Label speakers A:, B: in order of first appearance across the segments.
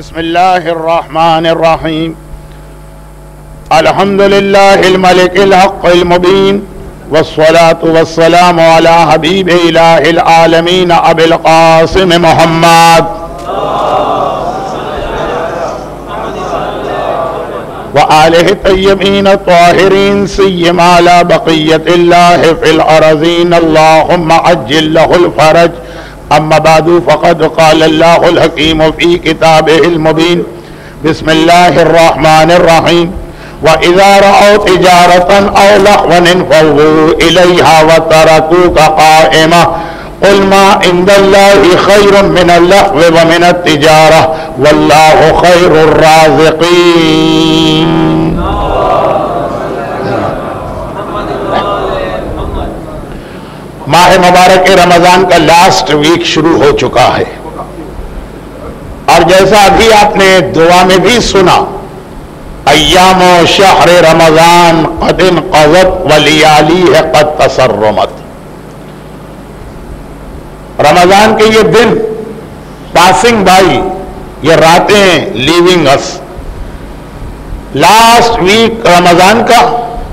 A: بسم الله الرحمن الرحيم. الحمد لله الملك الحق المبين، والصلاة والسلام على حبيب إله العالمين أبي القاسم محمد وآله الطيبين الطاهرين، سيما على بقية الله في الأرضين، اللهم عجل له الفرج. أما بعد، فقد قال الله الحكيم في كتابه المبين. بسم الله الرحمن الرحيم. وإذا رأوا تجارة أو لهوا انفضوا إليها وتركوك قائمة قل ما عند الله خير من اللهو ومن التجارة والله خير الرازقين. ماہ مبارک رمضان کا لاسٹ ویک شروع ہو چکا ہے، اور جیسا ابھی آپ نے دعا میں بھی سنا، ایام و شہر رمضان قد انقضت ولیالیہ قد تسرمت. رمضان کے یہ دن پاسنگ بائی، یہ راتیں leaving us. Last week Ramadan کا،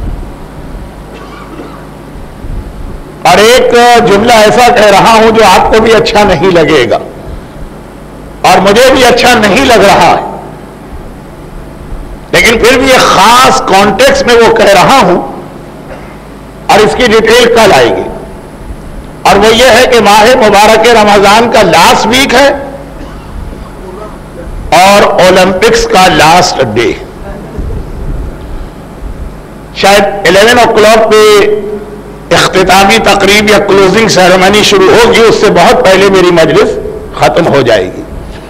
A: اور ایک جملہ ایسا کہہ رہا ہوں جو آپ کو بھی اچھا نہیں لگے گا اور مجھے بھی اچھا نہیں لگ رہا ہے، لیکن پھر بھی ایک خاص کانٹیکس میں وہ کہہ رہا ہوں، اور اس کی ڈیٹیل کل آئے گی. اور وہ یہ ہے کہ ماہ مبارک رمضان کا لاسٹ ویک ہے اور اولمپکس کا لاسٹ ڈے. شاید 11 o'clock پہ اختتامی تقریب یا کلوزنگ سیریمنی شروع ہوگی، اس سے بہت پہلے میری مجلس ختم ہو جائے گی.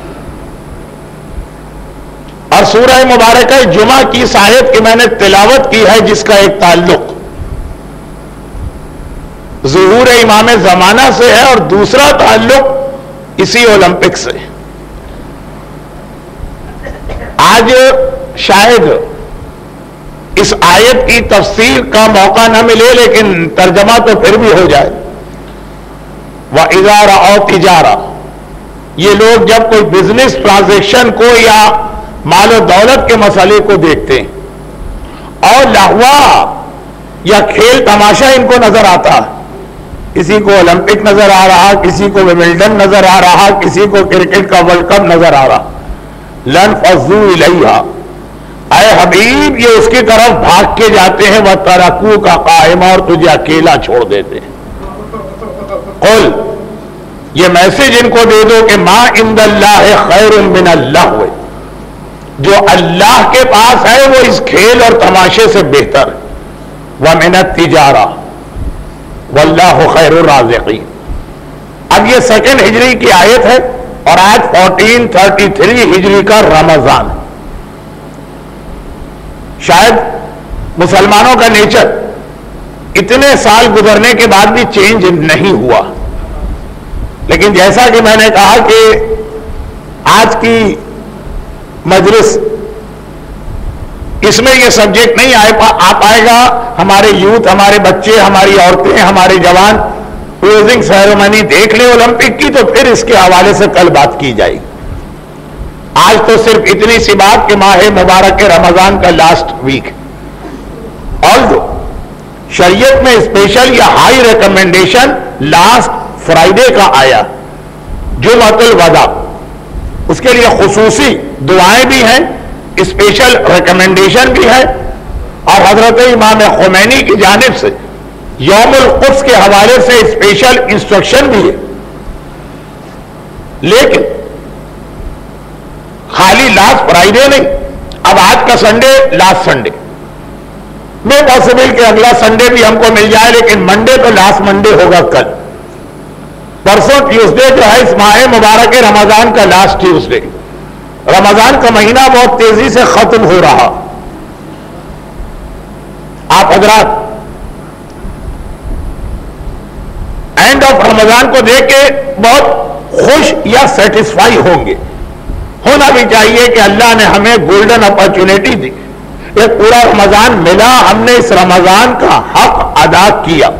A: اور سورہ مبارکہ جمعہ کی اس آیت کی میں نے تلاوت کی ہے، جس کا ایک تعلق ظہور امام زمانہ سے ہے اور دوسرا تعلق اسی اولمپک سے. آج شاید اس آیت کی تفسیر کا موقع نہ ملے، لیکن ترجمہ تو پھر بھی ہو جائے. وَإِذَا رَأَوْا تِجَارَةً، یہ لوگ جب کوئی بزنس ٹرانزیکشن کو یا مال و دولت کے مسئلے کو دیکھتے ہیں، اور لہوا یا کھیل تماشا ان کو نظر آتا، کسی کو اولمپک نظر آ رہا، کسی کو ومبلڈن نظر آ رہا، کسی کو کرکٹ کا ورلڈ کپ نظر آ رہا، لَنْفَضُّوا إِلَيْهَا، اے حبیب یہ اس کی طرف بھاگ کے جاتے ہیں، وَتَرَكُوكَ قَائِمًا، اور تجھے اکیلا چھوڑ دیتے ہیں. قل، یہ میسج ان کو دے دو کہ مَا عِندَ اللَّهِ خَيْرٌ مِّنَ اللَّهْوِ، جو اللہ کے پاس ہے وہ اس کھیل اور تماشے سے بہتر ہے. وَمِنَ التِّجَارَةِ وَاللَّهُ خَيْرُ الرَّازِقِينَ. اب یہ سیکنڈ ہجری کی آیت ہے، اور آج 1433 ہجری کا رمضان. شاید مسلمانوں کا نیچر اتنے سال گزرنے کے بعد بھی چینج نہیں ہوا، لیکن جیسا کہ میں نے کہا کہ آج کی مجلس اس میں یہ سبجیکٹ نہیں آ پائے گا. ہمارے یوتھ، ہمارے بچے، ہماری عورتیں، ہمارے جوان کلوزنگ سیریمنی دیکھ لیں اولمپک کی، تو پھر اس کے حوالے سے کل بات کی جائے گی. آج تو صرف اتنی سی بات کہ ماہ مبارک رمضان کا لاسٹ ویک. آلدو شریعت میں اسپیشل یا ہائی ریکمنڈیشن لاسٹ فرائیڈے کا آیا، جمعۃ الوداع، اس کے لیے خصوصی دعائیں بھی ہیں، اسپیشل ریکمنڈیشن بھی ہے، اور حضرت امام خمینی کی جانب سے یوم القدس کے حوالے سے اسپیشل انسٹرکشن بھی ہے. لیکن خالی لاسٹ فرائیڈے نہیں، اب آج کا سنڈے لاسٹ سنڈے، میں پاسبل کہ اگلا سنڈے بھی ہم کو مل جائے، لیکن منڈے تو لاسٹ منڈے ہوگا. کل پرسوں ٹیوزڈے جو ہے اس ماہ مبارک رمضان کا لاسٹ ٹیوزڈے. رمضان کا مہینہ بہت تیزی سے ختم ہو رہا. آپ حضرات اینڈ آف رمضان کو دیکھ کے بہت خوش یا سیٹسفائی ہوں گے. ہونا بھی چاہیے کہ اللہ نے ہمیں گولڈن اپرچونٹی دی، ایک پورا رمضان ملا، ہم نے اس رمضان کا حق ادا کیا.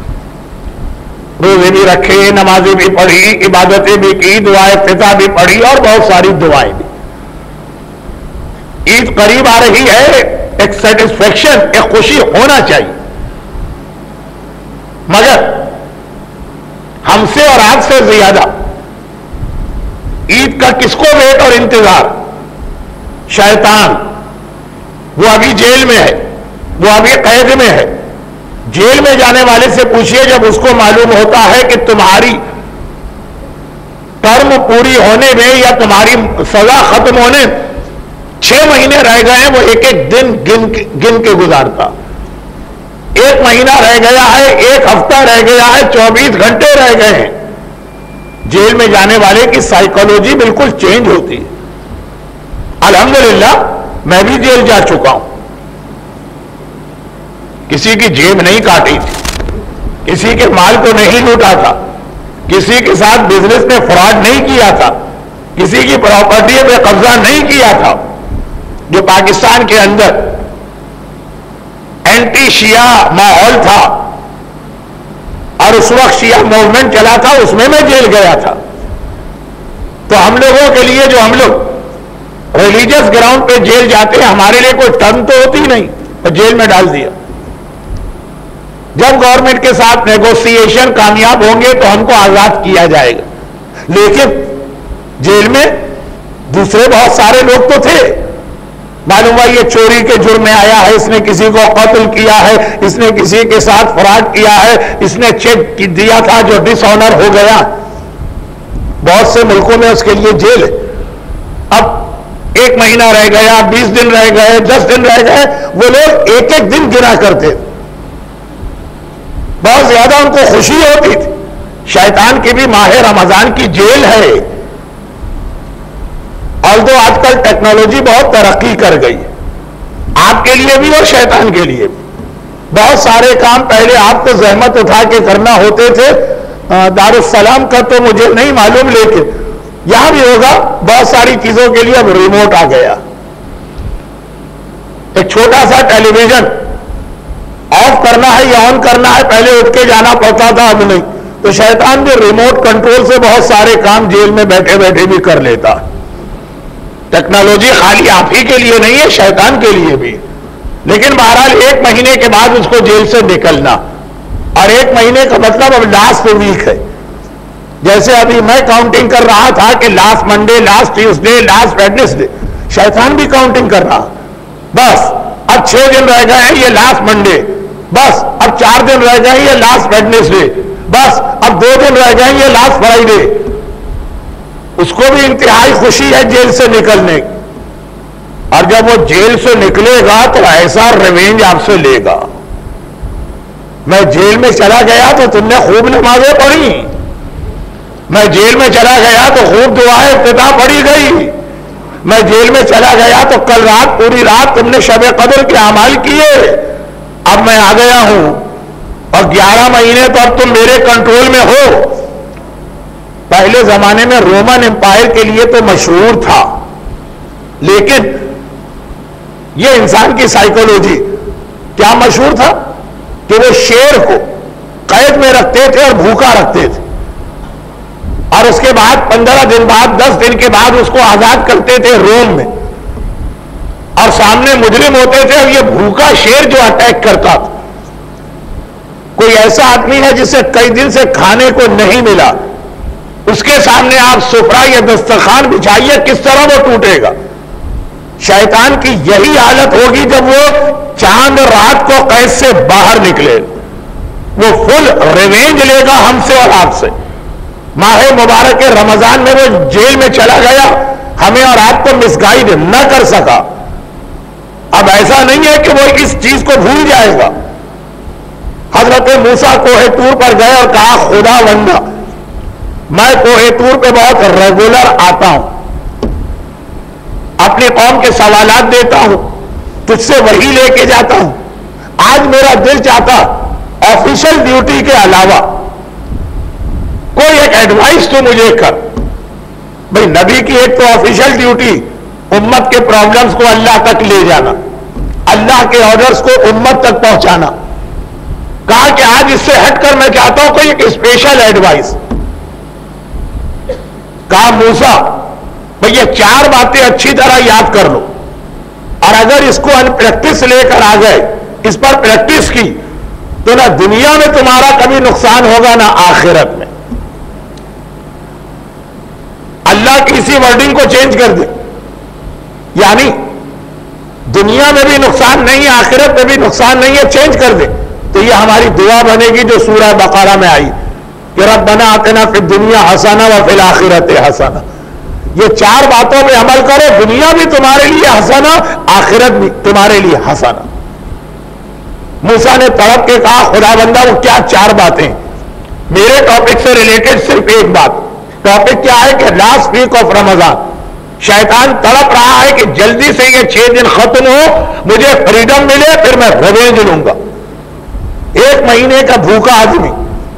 A: روزے بھی رکھے، نمازیں بھی پڑھی، عبادتیں بھی کی، دعائیں افتتاح بھی پڑھی، اور بہت ساری دعائیں بھی. عید قریب آ رہی ہے، ایک سیٹسفیکشن، ایک خوشی ہونا چاہیے، مگر ہم سے اور آپ سے زیادہ عید کا کس کو ویٹ اور انتظار؟ شیطان، وہ ابھی جیل میں ہے، وہ ابھی قید میں ہے۔ جیل میں جانے والے سے پوچھئے، جب اس کو معلوم ہوتا ہے کہ تمہاری ٹرم پوری ہونے میں یا تمہاری سزا ختم ہونے 6 مہینے رہ گئے ہیں، وہ ایک ایک دن گن کے گزارتا۔ 1 مہینہ رہ گیا ہے، 1 ہفتہ رہ گیا ہے، 24 گھنٹے رہ گئے ہیں۔ جیل میں جانے والے کی سائیکالوجی بالکل چینج ہوتی ہے۔ الحمدللہ میں بھی جیل جا چکا ہوں، کسی کی جیب نہیں کاٹی تھی، کسی کے مال کو نہیں لوٹا تھا، کسی کے ساتھ بزنس میں فراڈ نہیں کیا تھا، کسی کی پراپرٹی پہ قبضہ نہیں کیا تھا۔ جو پاکستان کے اندر اینٹی شیعہ ماحول تھا اور اس وقت شیعہ موومنٹ چلا تھا، اس میں جیل گیا تھا۔ تو ہم لوگوں کے لیے، جو ہم لوگ ریلیجس گراؤنڈ پہ جیل جاتے ہیں، ہمارے لیے کوئی ٹرم تو ہوتی نہیں، اور جیل میں ڈال دیا۔ جب گورنمنٹ کے ساتھ نیگوسیشن کامیاب ہوں گے تو ہم کو آزاد کیا جائے گا، لیکن جیل میں دوسرے بہت سارے لوگ تو تھے۔ معلوم ہوا یہ چوری کے جرم میں آیا ہے، اس نے کسی کو قتل کیا ہے، اس نے کسی کے ساتھ فراڈ کیا ہے، اس نے چیک دیا تھا جو ڈس آنر ہو گیا۔ بہت سے ملکوں میں اس کے لیے جیل ہے۔ اب 1 مہینہ رہ گیا، 20 دن رہ گئے، 10 دن رہ گئے، وہ لوگ ایک ایک دن گنا کرتے تھے، بہت زیادہ ان کو خوشی ہوتی تھی۔ شیطان کی بھی ماہ رمضان کی جیل ہے۔ although آج کل ٹیکنالوجی بہت ترقی کر گئی، آپ کے لیے بھی اور شیطان کے لیے بھی بہت سارے کام پہلے آپ کو زحمت اٹھا کے کرنا ہوتے تھے۔ دارالسلام کا تو مجھے نہیں معلوم، لیکن یہاں بھی ہوگا، بہت ساری چیزوں کے لیے اب ریموٹ آ گیا۔ ایک چھوٹا سا ٹیلی ویژن آف کرنا ہے یا آن کرنا ہے، پہلے اٹھ کے جانا پڑتا تھا، اب نہیں۔ تو شیطان بھی ریموٹ کنٹرول سے بہت سارے کام جیل میں بیٹھے بیٹھے بھی کر لیتا۔ ٹیکنالوجی خالی آپ ہی کے لیے نہیں ہے، شیطان کے لیے بھی۔ لیکن بہرحال 1 مہینے کے بعد اس کو جیل سے نکلنا، اور 1 مہینے کا مطلب اب لاسٹ ویک ہے۔ جیسے ابھی میں کاؤنٹنگ کر رہا تھا کہ last Monday, last Tuesday, last Wednesday, شیطان بھی کاؤنٹنگ کر رہا، بس اب 6 دن رہ گئے ہیں، یہ لاسٹ منڈے، بس اب 4 دن رہ گئے ہیں، یہ لاسٹ ویڈنسڈے، بس اب 2 دن رہ گئے ہیں، یہ لاسٹ فرائیڈے۔ اس کو بھی انتہائی خوشی ہے جیل سے نکلنے کی، اور جب وہ جیل سے نکلے گا تو ایسا ریونج آپ سے لے گا۔ میں جیل میں چلا گیا تو تم نے خوب نمازیں پڑھی، میں جیل میں چلا گیا تو خوب دعائیں افتتاح پڑھی گئی، میں جیل میں چلا گیا تو کل رات پوری رات تم نے شب قدر کے اعمال کیے۔ اب میں آ گیا ہوں اور 11 مہینے تو اب تم میرے کنٹرول میں ہو۔ پہلے زمانے میں رومن امپائر کے لیے تو مشہور تھا، لیکن یہ انسان کی سائیکولوجی کیا مشہور تھا کہ وہ شیر کو قید میں رکھتے تھے اور بھوکا رکھتے تھے، اور اس کے بعد 15 دن بعد 10 دن کے بعد اس کو آزاد کرتے تھے روم میں، اور سامنے مجرم ہوتے تھے اور یہ بھوکا شیر جو اٹیک کرتا تھا۔ کوئی ایسا آدمی ہے جسے کئی دن سے کھانے کو نہیں ملا، اس کے سامنے آپ سفرہ یا دسترخوان بچھائیے، کس طرح وہ ٹوٹے گا۔ شیطان کی یہی حالت ہوگی جب وہ چاند رات کو قید سے باہر نکلے، وہ فل ریونج لے گا ہم سے اور آپ سے۔ ماہ مبارک رمضان میں وہ جیل میں چلا گیا، ہمیں اور آپ کو مس گائیڈ نہ کر سکا۔ اب ایسا نہیں ہے کہ وہ اس چیز کو بھول جائے گا۔ حضرت موسیٰ کوہ طور پر گئے اور کہا، خدا بندہ میں کوہ طور پہ بہت ریگولر آتا ہوں، اپنی قوم کے سوالات دیتا ہوں، تجھ سے وحی لے کے جاتا ہوں۔ آج میرا دل چاہتا آفیشل ڈیوٹی کے علاوہ کوئی ایک ایڈوائس تو مجھے کر۔ بھئی نبی کی ایک تو آفیشل ڈیوٹی امت کے پرابلمز کو اللہ تک لے جانا، اللہ کے آرڈرز کو امت تک پہنچانا۔ کہا کہ آج اس سے ہٹ کر میں چاہتا ہوں کوئی ایک اسپیشل ایڈوائس۔ کہا موسیٰ بھئی یہ 4 باتیں اچھی طرح یاد کر لو۔ اگر اس کو ان پریکٹس لے کر آ گئے، اس پر پریکٹس کی، تو نہ دنیا میں تمہارا کبھی نقصان ہوگا نہ آخرت میں۔ اللہ کی اسی ورڈنگ کو چینج کر دے، یعنی دنیا میں بھی نقصان نہیں ہے، آخرت میں بھی نقصان نہیں ہے، چینج کر دے، تو یہ ہماری دعا بنے گی جو سورہ بقرہ میں آئی کہ ربنا آتنا فی الدنیا حسنہ وفی الآخرۃ حسنہ۔ یہ چار باتوں پہ عمل کرو، دنیا بھی تمہارے لیے حسنہ، آخرت بھی تمہارے لیے حسنہ۔ موسیٰ نے تڑپ کے کہا خدا بندہ وہ کیا چار باتیں؟ میرے ٹاپک سے ریلیٹڈ صرف ایک بات۔ ٹاپک کیا ہے کہ لاسٹ ویک آف رمضان شیطان تڑپ رہا ہے کہ جلدی سے یہ 6 دن ختم ہو، مجھے فریڈم ملے، پھر میں ریونج لوں گا۔ 1 مہینے کا بھوکا آدمی،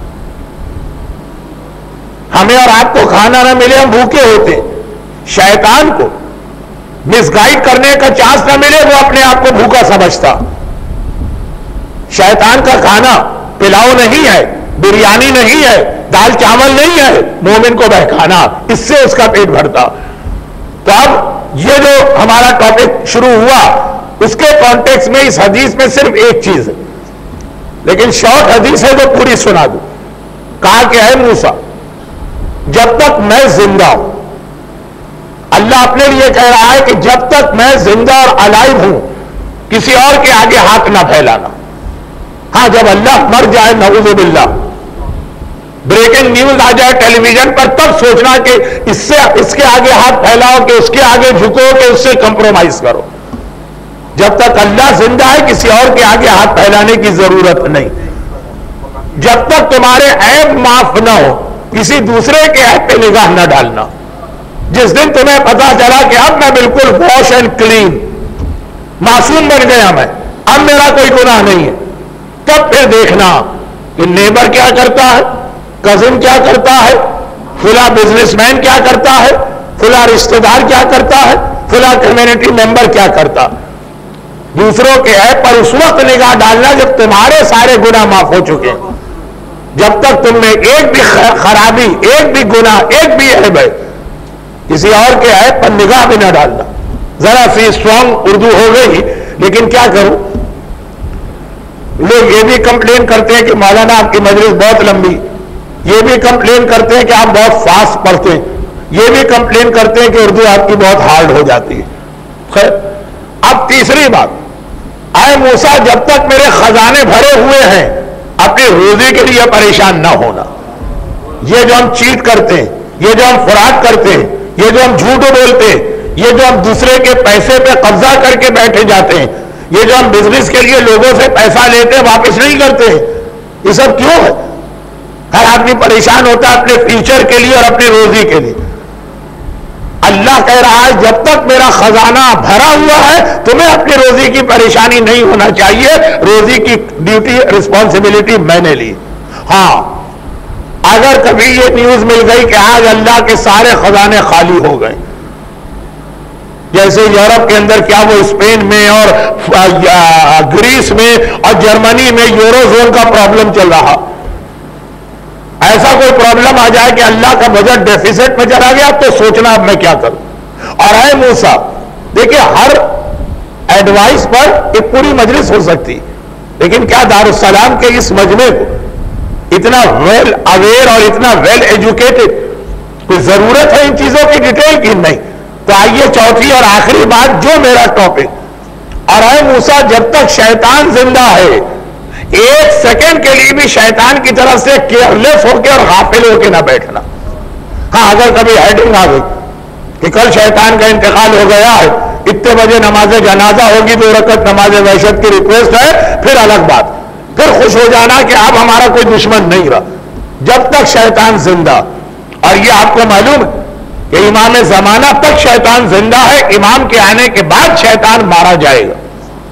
A: ہمیں اور آپ کو کھانا نہ ملے ہم بھوکے ہوتے ہیں، شیطان کو مس گائیڈ کرنے کا چانس نہ ملے وہ اپنے آپ کو بھوکا سمجھتا۔ شیطان کا کھانا پلاؤ نہیں ہے، بریانی نہیں ہے، دال چاول نہیں ہے، مومن کو بہکانا، اس سے اس کا پیٹ بھرتا۔ تو اب یہ جو ہمارا ٹاپک شروع ہوا اس کے کانٹیکس میں اس حدیث میں صرف ایک چیز ہے، لیکن شارٹ حدیث ہے تو پوری سنا دوں۔ کہا کہ اے موسیٰ جب تک میں زندہ ہوں، اللہ اپنے لیے کہہ رہا ہے کہ جب تک میں زندہ اور الائیو ہوں کسی اور کے آگے ہاتھ نہ پھیلانا۔ ہاں جب اللہ مر جائے نعوذ باللہ، بریکنگ نیوز آ جائے ٹیلی ویژن پر، تب سوچنا کہ اس کے آگے ہاتھ پھیلاؤ، کہ اس کے آگے جھکو، کہ اس سے کمپرومائز کرو۔ جب تک اللہ زندہ ہے کسی اور کے آگے ہاتھ پھیلانے کی ضرورت نہیں۔ جب تک تمہارے عیب معاف نہ ہو کسی دوسرے کے عیب پہ نگاہ نہ ڈالنا۔ جس دن تمہیں پتا چلا کہ اب میں بالکل واش اینڈ کلین معصوم بن گیا، میں اب میرا کوئی گناہ نہیں ہے، تب پھر دیکھنا کہ نیبر کیا کرتا ہے، کزن کیا کرتا ہے، فلاں بزنس مین کیا کرتا ہے، فلاں رشتہ دار کیا کرتا ہے، فلاں کمیونٹی ممبر کیا کرتا۔ دوسروں کے عیب پر اس وقت نگاہ ڈالنا جب تمہارے سارے گناہ معاف ہو چکے ہیں۔ جب تک تم میں ایک بھی خرابی، ایک بھی گناہ، ایک بھی عیب ہے، کسی اور کے عیب پر نگاہ بھی نہ ڈالنا۔ ذرا سی اسٹرانگ اردو ہو گئی، لیکن کیا کروں، لوگ یہ بھی کمپلین کرتے ہیں کہ مولانا آپ کی مجلس بہت لمبی، یہ بھی کمپلین کرتے ہیں کہ آپ بہت فاسٹ پڑھتے ہیں، یہ بھی کمپلین کرتے ہیں کہ اردو آپ کی بہت ہارڈ ہو جاتی ہے۔ خیر، اب تیسری بات، اے موسیٰ جب تک میرے خزانے بھرے ہوئے ہیں اپنی روزی کے لیے پریشان نہ ہونا۔ یہ جو ہم چیٹ کرتے ہیں، یہ جو ہم فراڈ کرتے ہیں، یہ جو ہم جھوٹ بولتے ہیں، یہ جو ہم دوسرے کے پیسے پہ قبضہ کر کے بیٹھے جاتے ہیں، یہ جو ہم بزنس کے لیے لوگوں سے پیسہ لیتے ہیں واپس نہیں کرتے ہیں، یہ سب کیوں ہے؟ ہر آدمی پریشان ہوتا ہے اپنے فیوچر کے لیے اور اپنی روزی کے لیے۔ اللہ کہہ رہا ہے جب تک میرا خزانہ بھرا ہوا ہے تمہیں اپنی روزی کی پریشانی نہیں ہونا چاہیے، روزی کی ڈیوٹی رسپانسبلٹی میں نے لی۔ ہاں اگر کبھی یہ نیوز مل گئی کہ آج اللہ کے سارے خزانے خالی ہو گئے، جیسے یورپ کے اندر کیا وہ اسپین میں اور گریس میں اور جرمنی میں یورو زون کا پرابلم چل رہا، ایسا کوئی پرابلم آ جائے کہ اللہ کا بجٹ ڈیفیسٹ میں چلا گیا تو سوچنا اب میں کیا کروں۔ اور اے موسیٰ دیکھیں ہر ایڈوائس پر ایک پوری مجلس ہو سکتی، لیکن کیا دارالسلام کے اس مجمع کو اتنا ویل اویئر اور اتنا ویل ایجوکیٹڈ کوئی ضرورت ہے ان چیزوں کی ڈیٹیل کی؟ نہیں۔ تو آئیے چوتھی اور آخری بات جو میرا ٹاپک، اور اے موسیٰ جب تک شیطان زندہ ہے ایک سیکنڈ کے لیے بھی شیطان کی طرف سے کیئرلیس ہو کے اور غافل ہو کے نہ بیٹھنا۔ ہاں اگر کبھی ہیڈنگ آ گئی کہ کل شیطان کا انتقال ہو گیا ہے، اتنے بجے نماز جنازہ ہوگی، 2 رکعت نماز وحشت کی ریکویسٹ ہے، پھر الگ بات، پھر خوش ہو جانا کہ اب ہمارا کوئی دشمن نہیں رہا۔ جب تک شیطان زندہ، اور یہ آپ کو معلوم ہے کہ امام زمانہ تک شیطان زندہ ہے، امام کے آنے کے بعد شیطان مارا جائے گا۔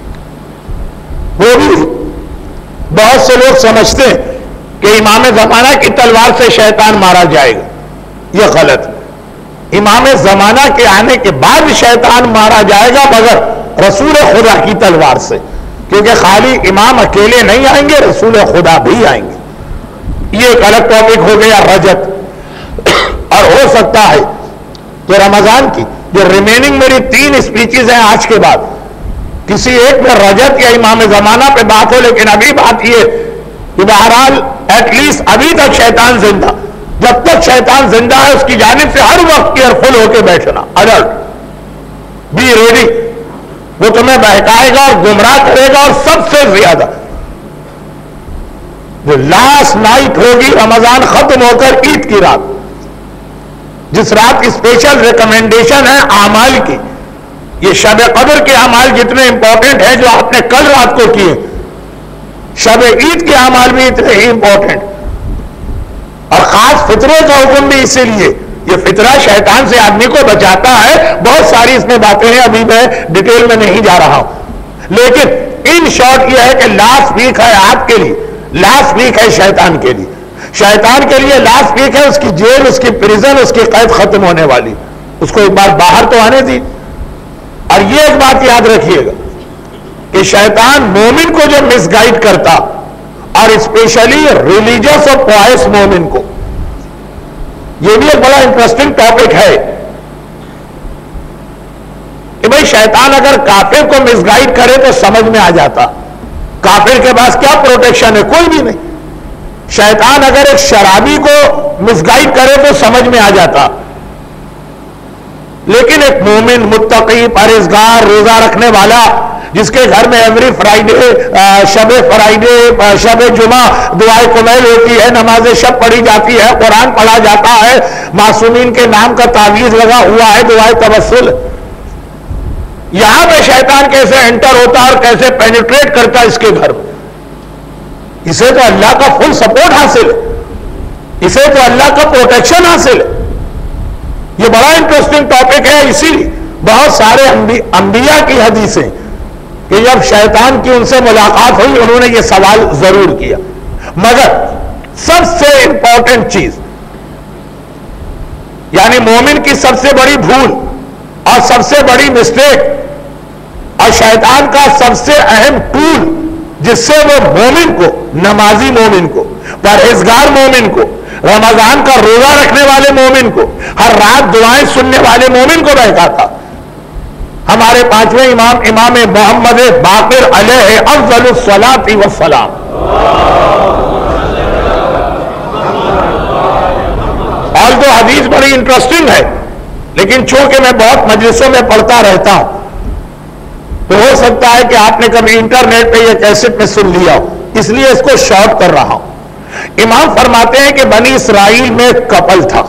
A: وہ بھی بہت سے لوگ سمجھتے ہیں کہ امام زمانہ کی تلوار سے شیطان مارا جائے گا، یہ غلط ہے۔ امام زمانہ کے آنے کے بعد شیطان مارا جائے گا مگر رسول خدا کی تلوار سے، کیونکہ خالی امام اکیلے نہیں آئیں گے، رسول خدا بھی آئیں گے۔ یہ ایک الگ ٹاپک ہو گیا رجت۔ اور ہو سکتا ہے کہ رمضان کی جو ریمیننگ میری 3 اسپیچز ہیں آج کے بعد، کسی ایک میں رجت یا امام زمانہ پہ بات ہو، لیکن ابھی بات یہ کہ بہرحال ایٹ لیسٹ ابھی تک شیطان زندہ، جب تک شیطان زندہ ہے اس کی جانب سے ہر وقت کیئرفل ہو کے بیٹھنا، الرٹ، بی ریڈی، وہ تمہیں بہکائے گا اور گمراہ کرے گا، اور سب سے زیادہ جو لاسٹ نائٹ ہوگی رمضان ختم ہو کر عید کی رات، جس رات کی اسپیشل ریکمنڈیشن ہے اعمال کی، یہ شب قدر کے اعمال جتنے امپورٹنٹ ہیں جو آپ نے کل رات کو کیے، شب عید کے اعمال بھی اتنے ہی امپورٹنٹ، اور خاص فطرے کا حکم بھی اسی لیے، یہ فطرہ شیطان سے آدمی کو بچاتا ہے، بہت ساری اس میں باتیں ہیں، ابھی میں ڈیٹیل میں نہیں جا رہا ہوں، لیکن ان شارٹ یہ ہے کہ لاسٹ ویک ہے آپ کے لیے، لاسٹ ویک ہے شیطان کے لیے، شیطان کے لیے لاسٹ ویک ہے، اس کی جیل، اس کی پریزن، اس کی قید ختم ہونے والی، اس کو ایک بار باہر تو آنے دی۔ اور یہ ایک بات یاد رکھیے گا کہ شیطان مومن کو جو مس گائیڈ کرتا، اور اسپیشلی ریلیجس اور پوائس مومن کو، یہ بھی ایک بڑا انٹرسٹنگ ٹاپک ہے کہ بھئی شیطان اگر کافر کو مس گائیڈ کرے تو سمجھ میں آ جاتا، کافر کے پاس کیا پروٹیکشن ہے؟ کوئی بھی نہیں۔ شیطان اگر ایک شرابی کو مس گائیڈ کرے تو سمجھ میں آ جاتا، لیکن ایک مومن، متقی، پرہیزگار، روزہ رکھنے والا، جس کے گھر میں ایوری فرائیڈے، شب فرائیڈے، شب جمعہ دعائے کمیل ہوتی ہے، نماز شب پڑھی جاتی ہے، قرآن پڑھا جاتا ہے، معصومین کے نام کا تعویذ لگا ہوا ہے، دعائے توسل، یہاں پہ شیطان کیسے انٹر ہوتا اور کیسے پینیٹریٹ کرتا اس کے گھر میں؟ اسے تو اللہ کا فل سپورٹ حاصل ہے، اسے تو اللہ کا پروٹیکشن حاصل ہے۔ یہ بڑا انٹرسٹنگ ٹاپک ہے، اسی لیے بہت سارے انبیاء کی حدیثیں کہ جب شیطان کی ان سے ملاقات ہوئی انہوں نے یہ سوال ضرور کیا، مگر سب سے امپورٹنٹ چیز، یعنی مومن کی سب سے بڑی بھول اور سب سے بڑی مسٹیک اور شیطان کا سب سے اہم ٹول جس سے وہ مومن کو، نمازی مومن کو، پرہیزگار مومن کو، رمضان کا روزہ رکھنے والے مومن کو، ہر رات دعائیں سننے والے مومن کو بہکاتا، ہمارے پانچویں امام، امام محمد باقر علیہ افضل الصلاۃ والسلام، اور تو حدیث بڑی انٹرسٹنگ ہے، لیکن چونکہ میں بہت مجلسوں میں پڑھتا رہتا ہوں تو ہو سکتا ہے کہ آپ نے کبھی انٹرنیٹ پہ یا کیسٹ میں سن لیا ہو، اس لیے اس کو شارٹ کر رہا ہوں۔ امام فرماتے ہیں کہ بنی اسرائیل میں ایک کپل تھا،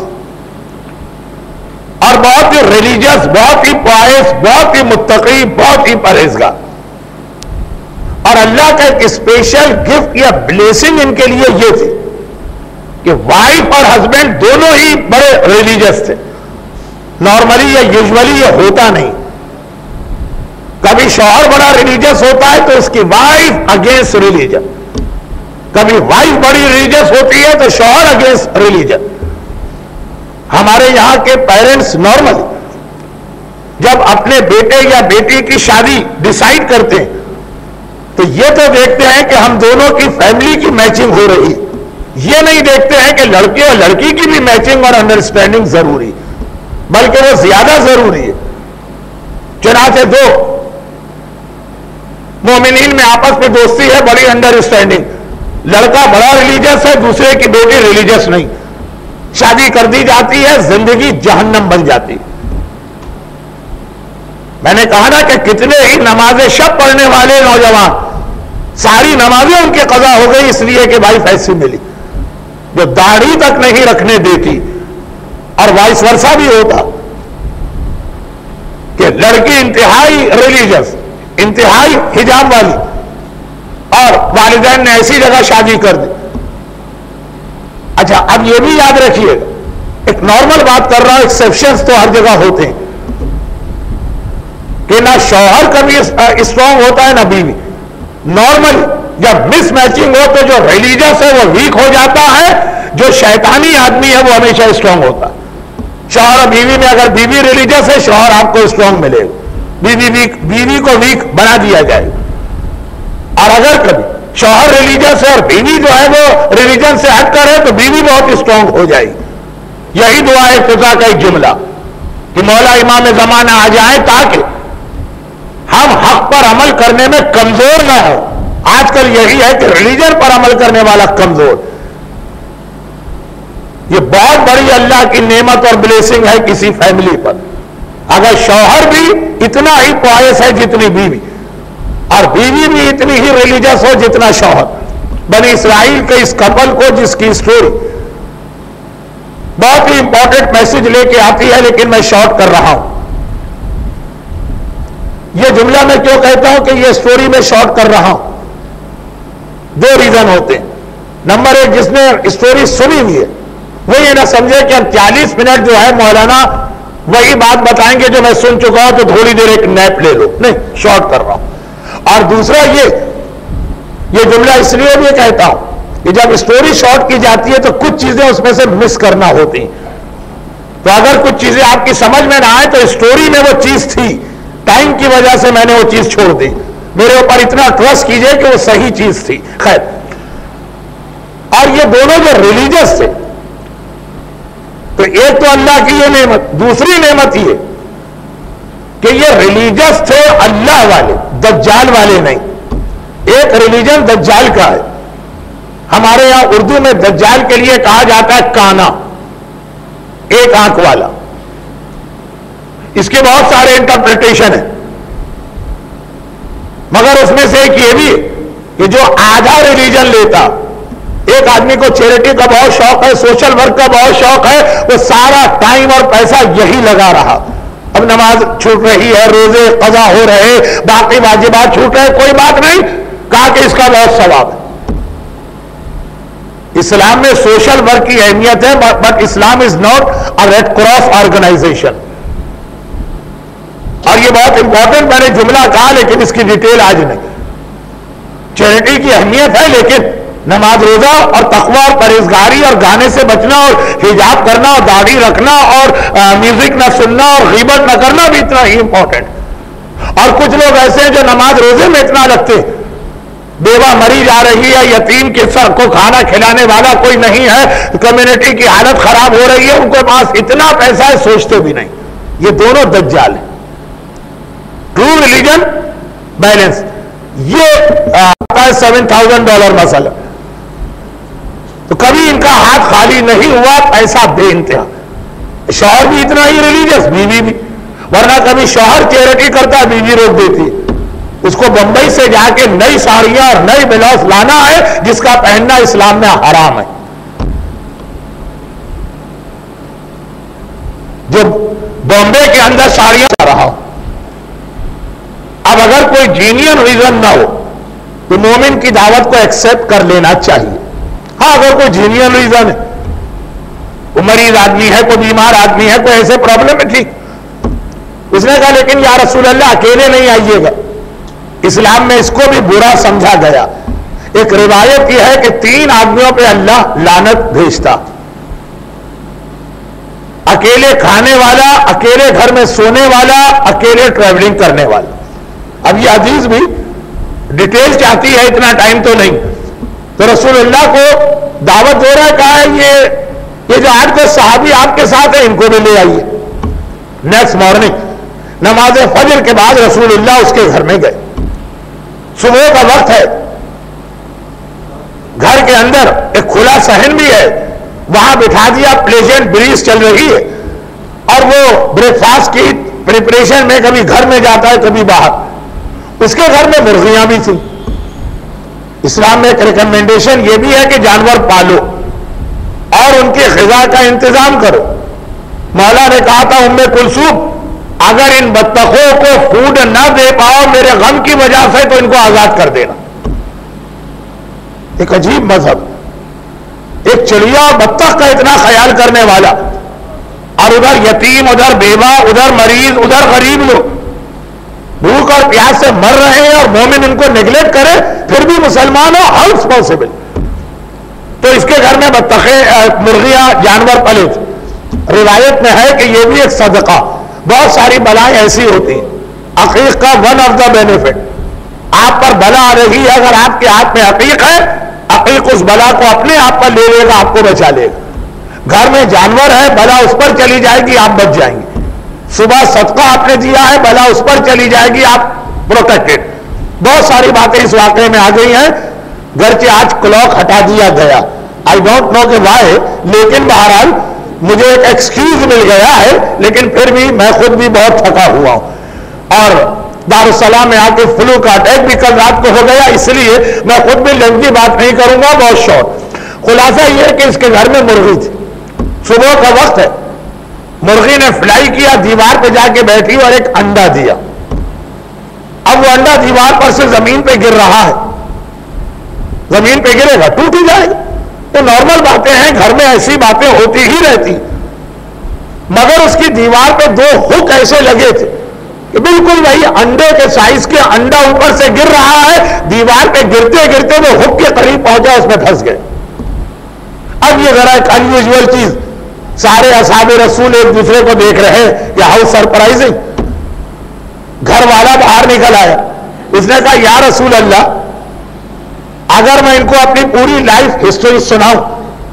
A: اور بہت ہی ریلیجس، بہت ہی پائس، بہت ہی متقی، بہت ہی پرہیزگار، اور اللہ کا ایک اسپیشل گفٹ یا بلیسنگ ان کے لیے یہ تھی کہ وائف اور ہسبینڈ دونوں ہی بڑے ریلیجس تھے۔ نارملی یا یوزولی یہ ہوتا نہیں، کبھی شوہر بڑا ریلیجس ہوتا ہے تو اس کی وائف اگینسٹ ریلیجن، کبھی وائف بڑی ریلیجس ہوتی ہے تو شوہر اگینسٹ ریلیجن۔ ہمارے یہاں کے پیرنٹس نارملی جب اپنے بیٹے یا بیٹی کی شادی ڈیسائیڈ کرتے ہیں تو یہ تو دیکھتے ہیں کہ ہم دونوں کی فیملی کی میچنگ ہو رہی ہے، یہ نہیں دیکھتے ہیں کہ لڑکے اور لڑکی کی بھی میچنگ اور انڈرسٹینڈنگ ضروری، بلکہ وہ زیادہ ضروری ہے۔ چنانچہ دو مومنین میں آپس میں دوستی ہے، بڑی انڈرسٹینڈنگ، لڑکا بڑا ریلیجس ہے، دوسرے کی بیٹی ریلیجس نہیں، شادی کر دی جاتی ہے، زندگی جہنم بن جاتی۔ میں نے کہا نا کہ کتنے ہی نماز شب پڑھنے والے نوجوان، ساری نمازیں ان کی قضا ہو گئی اس لیے کہ وائف ایسی ملی جو داڑھی تک نہیں رکھنے دیتی، اور وائس ورثہ بھی ہوتا کہ لڑکی انتہائی ریلیجس، انتہائی حجاب والی، اور والدین نے ایسی جگہ شادی کر دی۔ اچھا اب یہ بھی یاد رکھیے گا، ایک نارمل بات کر رہا ہوں، ایکسیپشنز تو ہر جگہ ہوتے ہیں کہ نہ شوہر کبھی اسٹرانگ ہوتا ہے نہ بیوی، نارمل جب مس میچنگ ہو تو جو ریلیجس ہے وہ ویک ہو جاتا ہے، جو شیطانی آدمی ہے وہ ہمیشہ اسٹرانگ ہوتا ہے۔ شوہر اور بیوی میں اگر بیوی ریلیجس ہے شوہر آپ کو اسٹرانگ ملے گا، بیوی کو ویک بنا دیا جائے گا، اور اگر کبھی شوہر ریلیجس ہے اور بیوی جو ہے وہ ریلیجن سے ہٹ کر ہے تو بیوی بہت اسٹرانگ ہو جائے گی۔ یہی دعا ہے خدا کا ایک جملہ کہ مولا امام زمانہ آ جائے تاکہ ہم حق پر عمل کرنے میں کمزور نہ ہو. آج کل یہی ہے کہ ریلیجن پر عمل کرنے والا کمزور. یہ بہت بڑی اللہ کی نعمت اور بلیسنگ ہے کسی فیملی پر. اگر شوہر بھی اتنا ہی پوائس ہے جتنی بیوی, اور بیوی بھی اتنی ہی ریلیجس ہو جتنا شوہر. بنی اسرائیل کے اس کپل کو, جس کی اسٹوری بہت ہی امپورٹنٹ میسج لے کے آتی ہے, لیکن میں شارٹ کر رہا ہوں. یہ جملہ میں کیوں کہتا ہوں کہ یہ اسٹوری میں شارٹ کر رہا ہوں؟ دو ریزن ہوتے ہیں. نمبر ایک, جس نے اسٹوری سنی ہوئی ہے وہ یہ نہ سمجھے کہ اب 40 منٹ جو ہے مولانا وہی بات بتائیں گے جو میں سن چکا ہوں, تو تھوڑی دیر ایک نیپ لے لو. نہیں, شارٹ کر رہا ہوں. اور دوسرا یہ جملہ اس لیے بھی کہتا ہوں کہ جب اسٹوری شارٹ کی جاتی ہے تو کچھ چیزیں اس میں سے مس کرنا ہوتی ہیں. تو اگر کچھ چیزیں آپ کی سمجھ میں نہ آئے تو اسٹوری میں وہ چیز تھی, ٹائم کی وجہ سے میں نے وہ چیز چھوڑ دی. میرے اوپر اتنا ٹرسٹ کیجئے کہ وہ صحیح چیز تھی. خیر, اور یہ دونوں جو ریلیجس تھے, تو ایک تو اللہ کی یہ نعمت, دوسری نعمت یہ کہ یہ ریلیجس تھے اللہ والے, دجال والے نہیں. ایک ریلیجن دجال کا ہے. ہمارے یہاں اردو میں دجال کے لیے کہا جاتا ہے کانا, ایک آنکھ والا. اس کے بہت سارے انٹرپریٹیشن ہیں, مگر اس میں سے ایک یہ بھی ہے کہ جو آدھا ریلیجن لیتا, ایک آدمی کو چیریٹی کا بہت شوق ہے, سوشل ورک کا بہت شوق ہے, وہ سارا ٹائم اور پیسہ یہی لگا رہا. اب نماز چھوٹ رہی ہے, روزے قضا ہو رہے, باقی واجبات چھوٹ رہے, کوئی بات نہیں, کہا کہ اس کا بہت ثواب ہے. اسلام میں سوشل ورک کی اہمیت ہے, but Islam is not a red cross organisation. اور یہ بہت امپورٹنٹ میں نے جملہ کہا, لیکن اس کی ڈیٹیل آج نہیں. چیریٹی کی اہمیت ہے, لیکن نماز روزہ اور تقوی اور پرہیزگاری اور گانے سے بچنا اور حجاب کرنا اور داڑھی رکھنا اور میوزک نہ سننا اور غیبت نہ کرنا بھی اتنا ہی امپورٹنٹ. اور کچھ لوگ ایسے ہیں جو نماز روزے میں اتنا لگتے ہیں, بیوہ مری جا رہی ہے, یتیم کے سر کو کھانا کھلانے والا کوئی نہیں ہے, کمیونٹی کی حالت خراب ہو رہی ہے, ان کے پاس اتنا پیسہ ہے سوچتے بھی نہیں. یہ دونوں دجال ہیں. True religion balance. یہ $7,000 مسئلہ, تو کبھی ان کا ہاتھ خالی نہیں ہوا, پیسہ بے انتہا. شوہر بھی اتنا ہی ریلیجس, بیوی بھی, ورنہ کبھی شوہر چیریٹی کرتا, بیوی روک دیتی. اس کو بمبئی سے جا کے نئی ساڑیاں اور نئی بلاؤز لانا ہے جس کا پہننا اسلام میں حرام ہے. جو بامبے کے اندر ساڑیاں لا رہا ہوں. اب اگر کوئی جینین ریزن نہ ہو تو مومن کی دعوت کو ایکسپٹ کر لینا چاہیے. ہاں, اگر کوئی جینین ریزن ہے, کوئی مریض آدمی ہے, کوئی بیمار آدمی ہے, کوئی ایسے پرابلم ہے, ٹھیک. اس نے کہا لیکن یا رسول اللہ اکیلے نہیں آئیے گا. اسلام میں اس کو بھی برا سمجھا گیا. ایک روایت یہ ہے کہ 3 آدمیوں پہ اللہ لعنت بھیجتا: اکیلے کھانے والا, اکیلے گھر میں سونے والا, اکیلے ٹریولنگ کرنے والا. اب یہ حدیث بھی ڈیٹیل چاہتی ہے, اتنا ٹائم تو نہیں. تو رسول اللہ کو دعوت دے رہا ہے, کہا ہے یہ جو آج کے صحابی آپ کے ساتھ ہیں ان کو بھی لے آئیے. نیکسٹ مارننگ نماز فجر کے بعد رسول اللہ اس کے گھر میں گئے. صبح کا وقت ہے, گھر کے اندر ایک کھلا صحن بھی ہے, وہاں بٹھا دیا, پلیزنٹ بریز چل رہی ہے, اور وہ بریک فاسٹ کی پریپریشن میں کبھی گھر میں جاتا ہے کبھی باہر. اس کے گھر میں مرغیاں بھی تھیں. اسلام میں ایک ریکمنڈیشن یہ بھی ہے کہ جانور پالو اور ان کی غذا کا انتظام کرو. مولا نے کہا تھا ام کلثوم, اگر ان بطخوں کو فوڈ نہ دے پاؤ میرے غم کی وجہ سے تو ان کو آزاد کر دینا. ایک عجیب مذہب, ایک چڑیا اور بطخ کا اتنا خیال کرنے والا, اور ادھر یتیم, ادھر بیوہ, ادھر مریض, ادھر غریب لوگ بھوک اور پیاس سے مر رہے ہیں, اور مومن ان کو نیگلیکٹ کرے, پھر بھی مسلمان ہو, ہاؤ از پاسبل. تو اس کے گھر میں بطخیں, مرغیاں, جانور پلے تھے. روایت میں ہے کہ یہ بھی ایک صدقہ. بہت ساری بلائیں ایسی ہوتی ہیں, عقیق کا ون آف دا بینیفٹ. آپ پر بلا آ رہی ہے, اگر آپ کے ہاتھ میں عقیق ہے, عقیق اس بلا کو اپنے آپ پر لے لے گا, آپ کو بچا لے گا. گھر میں جانور ہے, بلا اس پر چلی جائے گی, آپ بچ جائیں گے. صبح صدقہ آپ نے دیا ہے, بلا اس پر چلی جائے گی, آپ پروٹیکٹڈ. بہت ساری باتیں اس واقعے میں آ گئی ہیں, گرچہ آج کلاک ہٹا دیا گیا, آئی ڈونٹ نو کہ وائی, لیکن بہرحال مجھے ایک ایکسکیوز مل گیا ہے, لیکن پھر بھی میں خود بھی بہت تھکا ہوا ہوں, اور دارالسلام میں آ کے فلو کا اٹیک بھی کل رات کو ہو گیا, اس لیے میں خود بھی لمبی بات نہیں کروں گا, بہت شارٹ. خلاصہ یہ کہ اس کے گھر میں مرغی تھی, صبح کا وقت ہے, مرغی نے فلائی کیا, دیوار پہ جا کے بیٹھی اور ایک انڈا دیا. اب وہ انڈا دیوار پر سے زمین پہ گر رہا ہے, زمین پہ گرے گا ٹوٹ ہی جائے گا. تو نارمل باتیں ہیں, گھر میں ایسی باتیں ہوتی ہی رہتی, مگر اس کی دیوار پہ 2 ہک ایسے لگے تھے کہ بالکل وہی انڈے کے سائز کے انڈا اوپر سے گر رہا ہے, دیوار پہ گرتے گرتے وہ ہک کے قریب پہنچا, اس میں پھنس گئے. اب یہ ذرا ایک انیوژل چیز, سارے اصحاب رسول ایک دوسرے کو دیکھ رہے ہیں کہ ہاؤ سرپرائزنگ. گھر والا باہر نکل آیا, اس نے کہا یا رسول اللہ, اگر میں ان کو اپنی پوری لائف ہسٹری سناؤں,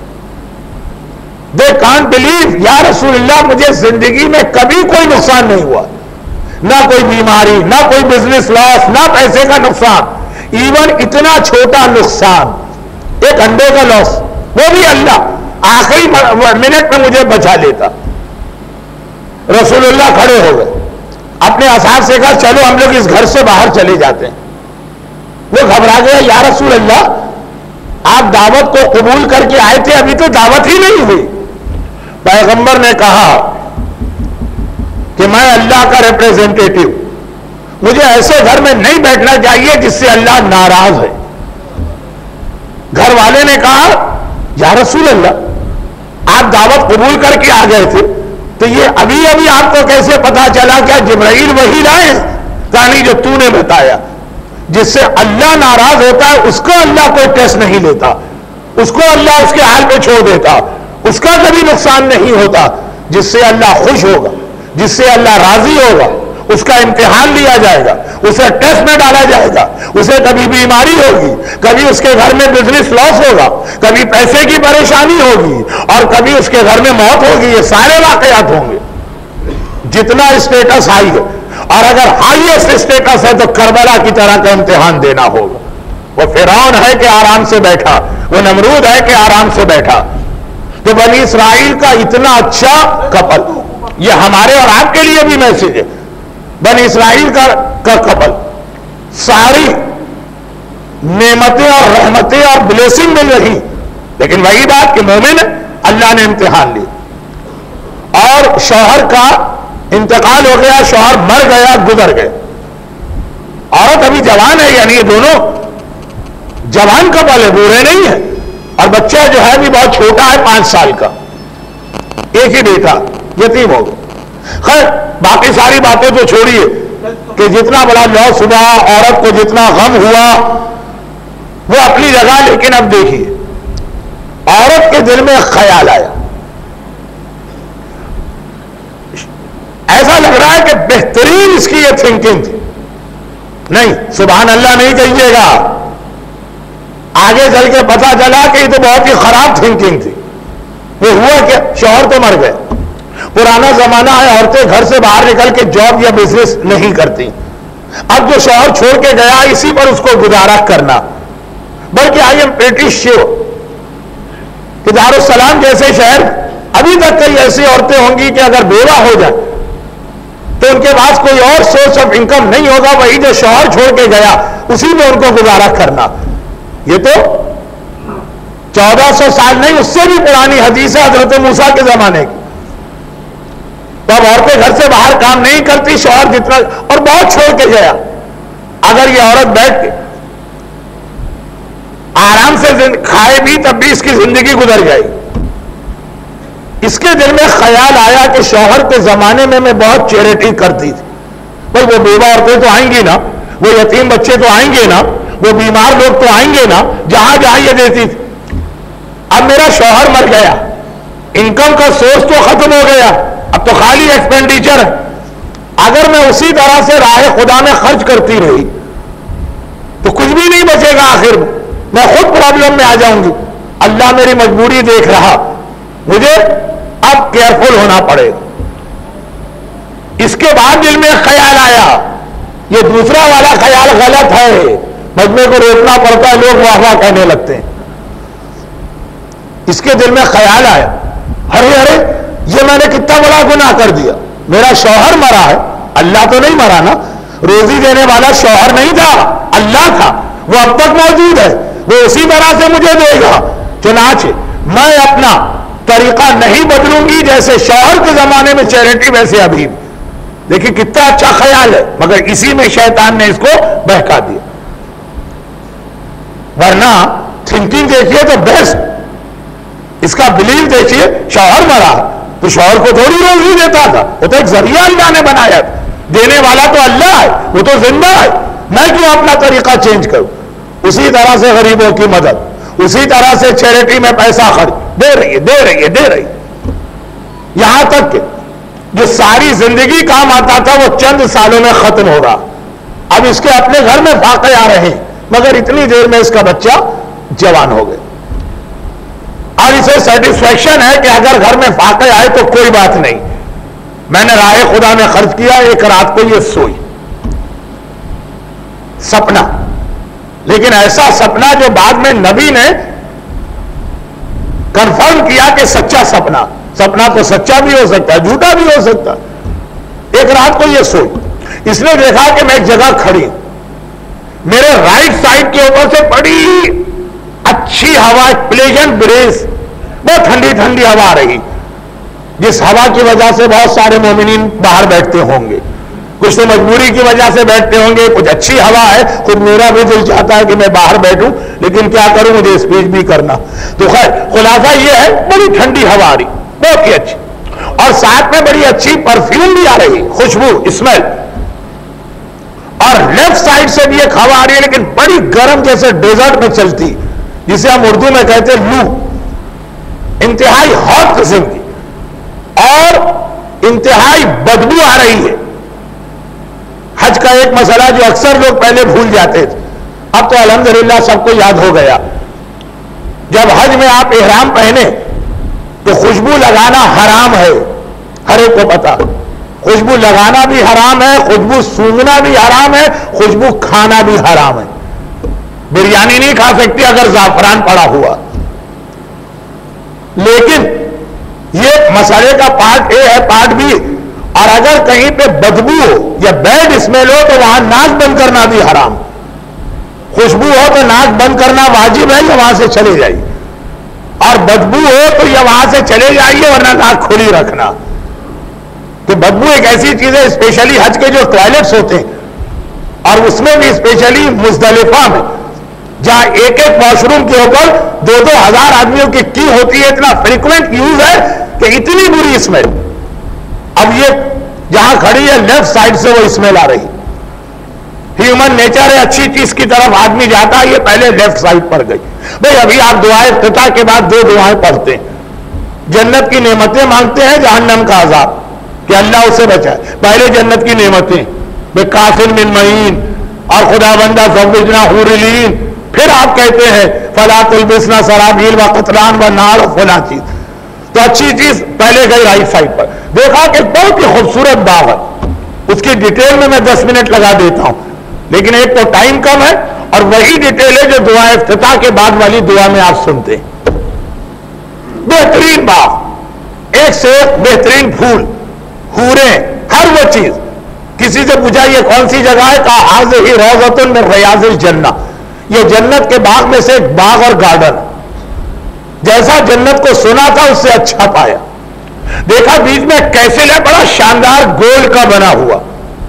A: دے کانٹ بلیو, یا رسول اللہ مجھے زندگی میں کبھی کوئی نقصان نہیں ہوا, نہ کوئی بیماری, نہ کوئی بزنس لاس, نہ پیسے کا نقصان, ایون اتنا چھوٹا نقصان, ایک انڈے کا لاس, وہ بھی اللہ آخری منٹ میں مجھے بچا لیتا. رسول اللہ کھڑے ہو گئے, اپنے اصحاب سے کہا چلو ہم لوگ اس گھر سے باہر چلے جاتے ہیں. وہ گھبرا گیا, یا رسول اللہ آپ دعوت کو قبول کر کے آئے تھے, ابھی تو دعوت ہی نہیں ہوئی. پیغمبر نے کہا کہ میں اللہ کا ریپریزنٹیٹیو, مجھے ایسے گھر میں نہیں بیٹھنا چاہیے جس سے اللہ ناراض ہے. گھر والے نے کہا یا رسول اللہ آپ دعوت قبول کر کے آ گئے تھے, تو یہ ابھی ابھی آپ کو کیسے پتا چلا؟ کیا جبرائیل وہی لائے؟ کہانی جو تو نے بتایا, جس سے اللہ ناراض ہوتا ہے اس کو اللہ کوئی ٹیسٹ نہیں لیتا, اس کو اللہ اس کے حال پہ چھوڑ دیتا, اس کا کبھی نقصان نہیں ہوتا. جس سے اللہ خوش ہوگا, جس سے اللہ راضی ہوگا, اس کا امتحان لیا جائے گا, اسے ٹیسٹ میں ڈالا جائے گا. اسے کبھی بیماری ہوگی, کبھی اس کے گھر میں بزنس لاس ہوگا, کبھی پیسے کی پریشانی ہوگی, اور کبھی اس کے گھر میں موت ہوگی. یہ سارے واقعات ہوں گے. جتنا اسٹیٹس ہائی ہے, اور اگر ہائیسٹ اسٹیٹس ہے تو کربلا کی طرح کا امتحان دینا ہوگا. وہ فرعون ہے کہ آرام سے بیٹھا, وہ نمرود ہے کہ آرام سے بیٹھا. تو بنی اسرائیل کا اتنا اچھا کپل, یہ ہمارے اور آپ کے لیے بھی میسج ہے. بنی اسرائیل کا کپل, ساری نعمتیں اور رحمتیں اور بلیسنگ مل رہی, لیکن وہی بات کہ مومن اللہ نے امتحان لی. اور شوہر کا انتقال ہو گیا, شوہر مر گیا, گزر گئے. عورت ابھی جوان ہے, یعنی یہ دونوں جوان کپل ہے, بوڑھے نہیں ہے. اور بچہ جو ہے بھی بہت چھوٹا ہے, 5 سال کا, ایک ہی بیٹا یتیم ہو گیا. خیر باقی ساری باتیں تو چھوڑیے کہ جتنا بڑا لاس ہوا, عورت کو جتنا غم ہوا, وہ اپنی جگہ. لیکن اب دیکھیے, عورت کے دل میں خیال آیا, ایسا لگ رہا ہے کہ بہترین اس کی یہ تھنکنگ تھی. نہیں, سبحان اللہ نہیں کہیے گا, آگے چل کے پتا چلا کہ یہ تو بہت ہی خراب تھنکنگ تھی. وہ ہوا کہ شوہر تو مر گئے. پرانا زمانہ ہے, عورتیں گھر سے باہر نکل کے جاب یا بزنس نہیں کرتی. اب جو شوہر چھوڑ کے گیا اسی پر اس کو گزارا کرنا. بلکہ آئی ایم پریٹی شیور کہ دارالسلام جیسے شہر ابھی تک کئی ایسی عورتیں ہوں گی کہ اگر بیوہ ہو جائے تو ان کے پاس کوئی اور سورس آف انکم نہیں ہوگا, وہی جو شوہر چھوڑ کے گیا اسی میں ان کو گزارا کرنا. یہ تو 1400 سال نہیں, اس سے بھی پرانی حدیث ہے حضرت موسیٰ کے زمانے کی. تو اب عورتیں گھر سے باہر کام نہیں کرتی, شوہر جتنا, اور بہت چھوڑ کے گیا. اگر یہ عورت بیٹھ کے آرام سے کھائے بھی تب بھی اس کی زندگی گزر جائے گی. اس کے دل میں خیال آیا کہ شوہر کے زمانے میں بہت چیریٹی کرتی تھی. بھائی وہ بیوہ عورتیں تو آئیں گی نا, وہ یتیم بچے تو آئیں گے نا, وہ بیمار لوگ تو آئیں گے نا, جہاں جہاں یہ دیتی تھی. اب میرا شوہر مر گیا, انکم کا سورس تو ختم ہو گیا, اب تو خالی ایکسپینڈیچر ہے. اگر میں اسی طرح سے راہ خدا میں خرچ کرتی رہی تو کچھ بھی نہیں بچے گا. آخر میں خود پرابلم میں آ جاؤں گی. اللہ میری مجبوری دیکھ رہا, مجھے اب کیئرفل ہونا پڑے گا. اس کے بعد دل میں خیال آیا یہ دوسرا والا خیال غلط ہے، مجمع کو روکنا پڑتا ہے، لوگ واہ واہ کہنے لگتے ہیں. اس کے دل میں خیال آیا، ارے ارے یہ میں نے کتنا بڑا گناہ کر دیا، میرا شوہر مرا ہے، اللہ تو نہیں مرا نا، روزی دینے والا شوہر نہیں تھا، اللہ تھا، وہ اب تک موجود ہے، وہ اسی طرح سے مجھے دے گا. چنانچہ میں اپنا طریقہ نہیں بدلوں گی، جیسے شوہر کے زمانے میں چیریٹی ویسے ابھی. دیکھیں کتنا اچھا خیال ہے، مگر اسی میں شیطان نے اس کو بہکا دیا. ورنہ تھنکنگ دیکھیے تو بیسٹ، اس کا بلیف دیکھیے، شوہر مرا تو شوہر کو تھوڑی روزی دیتا تھا، وہ تو ایک ذریعہ اللہ نے بنایا تھا، دینے والا تو اللہ ہے، وہ تو زندہ ہے، میں کیوں اپنا طریقہ چینج کروں. اسی طرح سے غریبوں کی مدد، اسی طرح سے چیریٹی میں پیسہ خرچ، دے رہی ہے دے رہی ہے دے رہی ہے، یہاں تک کہ جو ساری زندگی کام آتا تھا وہ چند سالوں میں ختم ہو رہا. اب اس کے اپنے گھر میں فاقے آ رہے ہیں، مگر اتنی دیر میں اس کا بچہ جوان ہو گیا، اور اسے سیٹسفیکشن ہے کہ اگر گھر میں فاقے آئے تو کوئی بات نہیں، میں نے راہ خدا میں خرچ کیا، ایک رات کو یہ سوئی. سپنا، لیکن ایسا سپنا جو بعد میں نبی نے کنفرم کیا کہ سچا سپنا، سپنا تو سچا بھی ہو سکتا ہے، جھوٹا بھی ہو سکتا ہے. ایک رات کو یہ سوئی، اس نے دیکھا کہ میں ایک جگہ کھڑی ہوں، میرے رائٹ سائڈ کے اوپر سے بڑی اچھی ہوا، پلیزنٹ بریز، بہت ٹھنڈی ٹھنڈی ہوا آ رہی، جس ہوا کی وجہ سے بہت سارے مومنین باہر بیٹھتے ہوں گے، کچھ تو مجبوری کی وجہ سے بیٹھتے ہوں گے، کچھ اچھی ہوا ہے، خود میرا بھی دل چاہتا ہے کہ میں باہر بیٹھوں، لیکن کیا کروں، مجھے اسپیچ بھی کرنا. تو خیر خلاصہ یہ ہے، بڑی ٹھنڈی ہوا آ رہی، بہت ہی اچھی، اور ساتھ میں بڑی اچھی پرفیوم بھی آ رہی، خوشبو، اسمیل. اور لیفٹ سائڈ سے بھی ایک ہوا آ رہی ہے، لیکن بڑی گرم، جیسے ڈیزرٹ میں چلتی، جسے ہم اردو میں کہتے ہیں لو، انتہائی ہاٹ قسم کی، اور انتہائی بدبو آ رہی ہے. حج کا ایک مسئلہ جو اکثر لوگ پہلے بھول جاتے تھے، اب تو الحمدللہ سب کو یاد ہو گیا. جب حج میں آپ احرام پہنے تو خوشبو لگانا حرام ہے، ہر ایک کو پتا، خوشبو لگانا بھی حرام ہے، خوشبو سونگنا بھی حرام ہے، خوشبو کھانا بھی حرام ہے. بریانی نہیں کھا سکتی اگر زعفران پڑا ہوا. لیکن یہ مسئلے کا پارٹ اے ہے، پارٹ بی. اور اگر کہیں پہ بدبو ہو یا بیڈ اسمیل ہو تو وہاں ناک بند کرنا بھی حرام. خوشبو ہو تو ناک بند کرنا واجب ہے، یا وہاں سے چلے جائیے، اور بدبو ہو تو یا وہاں سے چلے جائیے ورنہ ناک کھلی رکھنا. تو بدبو ایک ایسی چیز ہے، اسپیشلی حج کے جو ٹوائلٹس ہوتے ہیں، اور اس میں بھی اسپیشلی مزدلفہ میں جہاں ایک ایک واش روم کے اوپر 2,000 آدمیوں کی کی ہوتی ہے، اتنا فریکوینٹ یوز ہے کہ اتنی بری اسمیل. اب یہ جہاں کھڑی ہے لیفٹ سائڈ سے وہ اسمیل آ رہی. ہیومن نیچر ہے، اچھی چیز کی طرف آدمی جاتا ہے، یہ پہلے لیفٹ سائڈ پر گئی. بھئی ابھی آپ دعائے افتتاح کے بعد 2 دعائیں پڑھتے ہیں، جنت کی نعمتیں مانگتے ہیں، جہنم کا عذاب کہ اللہ اسے بچائے. پہلے جنت کی نعمتیں، بے کافر من معین، اور خدا بندہ زوجنا حور العین. پھر آپ کہتے ہیں فلا تلبسنا سرابیل و قطران و نار و فلاں چیز. تو اچھی چیز پہلے گئی رائٹ سائڈ پر، دیکھا کہ بہت ہی خوبصورت باغ ہے. اس کی ڈیٹیل میں 10 منٹ لگا دیتا ہوں، لیکن ایک تو ٹائم کم ہے، اور وہی ڈیٹیل ہے جو دعا افتتاح کے بعد والی دعا میں آپ سنتے ہیں. بہترین باغ، ایک سے ایک بہترین پھول، حوریں، ہر وہ چیز. کسی سے پوچھا یہ کون سی جگہ ہے، کہا ہذہ روضۃ من ریاض الجنہ، یہ جنت کے باغ میں سے ایک باغ اور گارڈن. جیسا جنت کو سنا تھا اس سے اچھا پایا. دیکھا بیچ میں کیسل ہے، بڑا شاندار گولڈ کا بنا ہوا.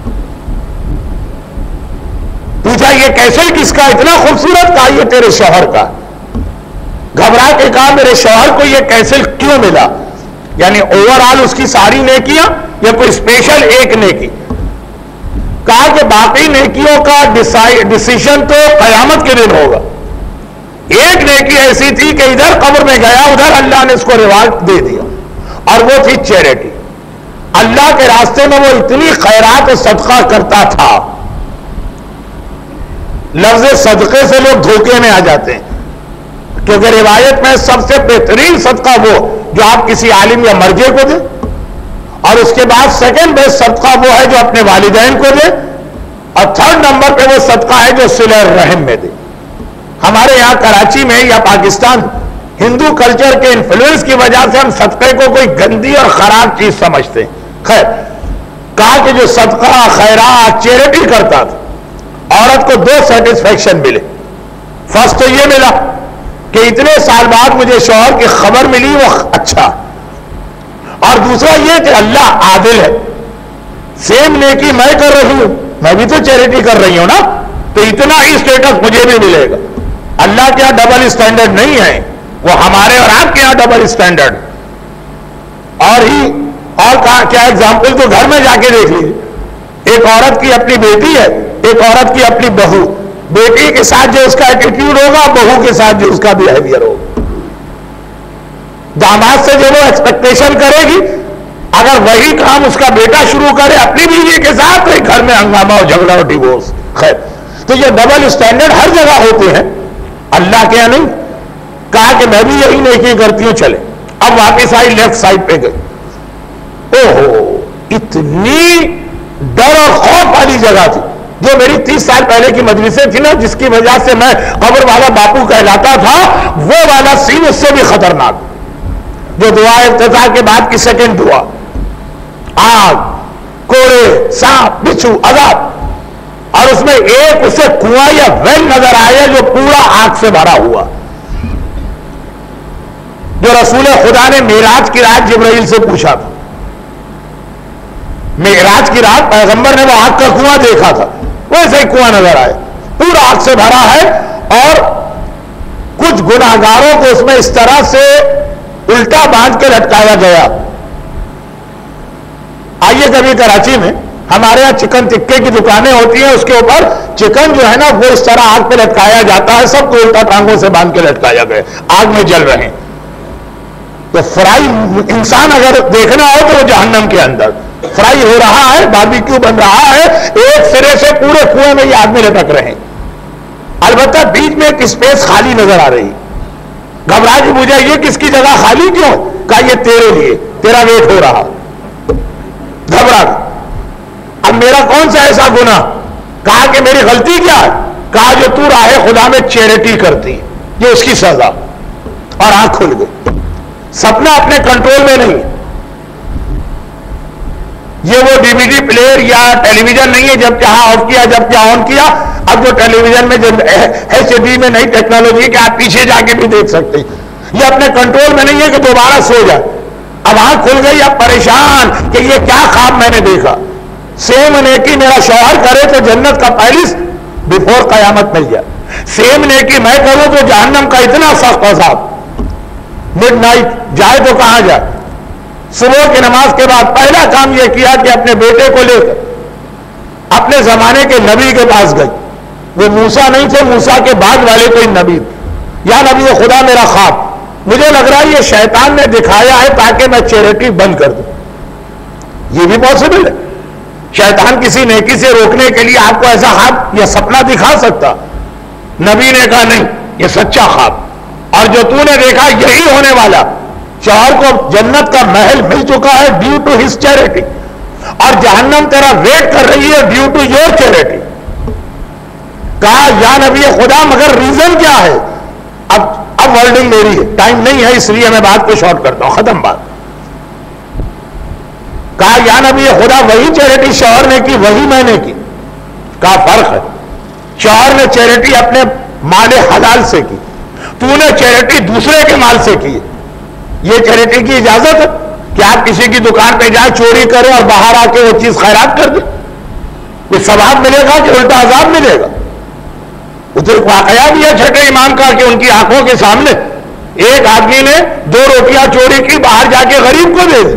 A: پوچھا یہ کیسل کس کا، اتنا خوبصورت، کہا یہ تیرے شوہر کا. گھبرا کے کہا میرے شوہر کو یہ کیسل کیوں ملا، یعنی اوور آل اس کی ساری نیکیاں یا کوئی اسپیشل ایک نیکی. کہا کہ باقی نیکیوں کا ڈیسیشن تو قیامت کے دن ہوگا. ایک نیکی ایسی تھی کہ ادھر قبر میں گیا، ادھر اللہ نے اس کو ریوارڈ دے دیا، اور وہ تھی چیریٹی. اللہ کے راستے میں وہ اتنی خیرات و صدقہ کرتا تھا. لفظ صدقے سے لوگ دھوکے میں آ جاتے ہیں، کیونکہ روایت میں سب سے بہترین صدقہ وہ جو آپ کسی عالم یا مرجع کو دیں، اور اس کے بعد سیکنڈ بیسٹ صدقہ وہ ہے جو اپنے والدین کو دے، اور تھرڈ نمبر پہ وہ صدقہ ہے جو صلہ الرحم میں دے. ہمارے یہاں کراچی میں یا پاکستان ہندو کلچر کے انفلوئنس کی وجہ سے ہم صدقے کو کوئی گندی اور خراب چیز سمجھتے ہیں. خیر, کہا کہ جو صدقہ خیرات چیریٹی کرتا تھا, عورت کو 2 سیٹسفیکشن ملے. فرسٹ تو یہ ملا کہ اتنے سال بعد مجھے شوہر کی خبر ملی, وہ اچھا. اور دوسرا یہ کہ اللہ عادل ہے, سیم نیکی میں کر رہی ہوں, میں بھی تو چیریٹی کر رہی ہوں نا, تو اتنا ہی اسٹیٹس مجھے بھی ملے گا. اللہ کے یہاں ڈبل اسٹینڈرڈ نہیں ہے, وہ ہمارے اور آپ کے یہاں ڈبل اسٹینڈرڈ. اور کیا ایگزامپل تو گھر میں جا کے دیکھ لیجیے. ایک عورت کی اپنی بیٹی ہے, ایک عورت کی اپنی بہو. بیٹی کے ساتھ جو اس کا ایٹیٹیوڈ ہوگا, بہو کے ساتھ جو اس کا بیہیویئر ہوگا. داماد سے جو وہ ایکسپیکٹیشن کرے گی, اگر وہی کام اس کا بیٹا شروع کرے اپنی بیوی کے ساتھ, تو گھر میں ہنگامہ اور جھگڑا اور ڈیورس. خیر, تو یہ ڈبل اسٹینڈرڈ ہر جگہ ہوتے ہیں, اللہ کے یہاں نہیں. کہا کہ میں بھی یہی نیکی کرتی ہوں, چلے. اب واپس آئی, لیفٹ سائڈ پہ گئی. اوہو, اتنی ڈر اور خوف والی جگہ تھی. جو میری 30 سال پہلے کی مجلسیں تھی نا, جس کی وجہ سے میں قبر والا باپو کہلاتا تھا, وہ والا سین اس سے بھی خطرناک. جو دعا افتتاح کے بعد کی سیکنڈ دعا, آگ, کوڑے, سانپ, بچھو, عذاب, اور اس میں ایک اسے کنواں یا ویل نظر آیا جو پورا آگ سے بھرا ہوا, جو رسول خدا نے معراج کی رات جبرائیل سے پوچھا تھا. معراج کی رات پیغمبر نے وہ آگ کا کنواں دیکھا تھا, ویسے ہی کنواں نظر آئے, پورا آگ سے بھرا ہے. اور کچھ گناہگاروں کو اس میں اس طرح سے الٹا باندھ کے لٹکایا گیا. آئیے کبھی کراچی میں ہمارے یہاں چکن ٹکے کی دکانیں ہوتی ہیں, اس کے اوپر چکن جو ہے نا وہ اس طرح آگ پہ لٹکایا جاتا ہے, سب کو الٹا ٹانگوں سے باندھ کے لٹکایا گیا, آگ میں جل رہے ہیں. تو فرائی انسان اگر دیکھنا ہو تو وہ جہنم کے اندر فرائی ہو رہا ہے, باربیکیو بن رہا ہے, ایک سرے سے پورے کنویں میں یہ آدمی لٹک رہے ہیں. البتہ بیچ میں ایک اسپیس خالی نظر آ رہی. گھبرا کے پوچھا یہ کس کی جگہ خالی کیوں؟ کہا یہ تیرے لیے, تیرا ویٹ ہو رہا. گھبرا. اب میرا کون سا ایسا گناہ؟ کہا کہ میری غلطی کیا ہے؟ کہا جو تو راہ خدا میں چیریٹی کرتی, یہ اس کی سزا. اور آنکھ کھل گئی. سپنا اپنے کنٹرول میں نہیں. یہ وہ ڈی وی ڈی پلیئر یا ٹیلی ویژن نہیں ہے, جب چاہا آف کیا, جب چاہا آن کیا. اب جو ٹیلی ویژن میں جو HD میں نئی ٹیکنالوجی ہے کہ آپ پیچھے جا کے بھی دیکھ سکتے ہیں, یہ اپنے کنٹرول میں نہیں ہے کہ دوبارہ سو جائے. اب آنکھ کھل گئی, اب پریشان کہ یہ کیا خواب میں نے دیکھا. سیم نیکی میرا شوہر کرے تو جنت کا پیلس بیفور قیامت مل جائے, سیم نیکی میں کروں تو جہنم کا اتنا سخت عذاب. مڈ نائٹ جائے تو کہاں جائے. صبح کی نماز کے بعد پہلا کام یہ کیا کہ اپنے بیٹے کو لے کر اپنے زمانے کے نبی کے پاس گئی. وہ موسیٰ نہیں تھے, موسیٰ کے بعد والے کوئی نبی. یا نبی خدا میرا خواب, مجھے لگ رہا ہے یہ شیطان نے دکھایا ہے تاکہ میں چیریٹی بند کر دوں. یہ بھی پاسبل ہے, شیطان کسی نیکی سے روکنے کے لیے آپ کو ایسا خواب یا سپنا دکھا سکتا. نبی نے کہا نہیں, یہ سچا خواب, اور جو تو نے دیکھا یہی ہونے والا. شوہر کو جنت کا محل مل چکا ہے ڈیو ٹو ہز چیریٹی, اور جہنم تیرا ویٹ کر رہی ہے ڈیو ٹو یور چیریٹی. کہا یا نبی خدا مگر ریزن کیا ہے؟ اب ورڈنگ میری ہے, ٹائم نہیں ہے, اس لیے میں بات کو شارٹ کرتا ہوں, ختم بات. کہا یا نبی خدا وہی چیریٹی شوہر نے کی وہی میں نے کی. کہا فرق ہے, شوہر نے چیریٹی اپنے مال حلال سے کی, تو نے چیریٹی دوسرے کے مال سے کی. یہ چیریٹی کی اجازت ہے کہ آپ کسی کی دکان پہ جائیں, چوری کریں اور باہر آ کے وہ چیز خیرات کر دیں؟ کوئی ثواب ملے گا کہ الٹا عذاب ملے گا؟ ادھر واقعہ بھی ہے چھٹے امام کا کہ ان کی آنکھوں کے سامنے ایک آدمی نے 2 روٹیاں چوری کی, باہر جا کے غریب کو دے دی,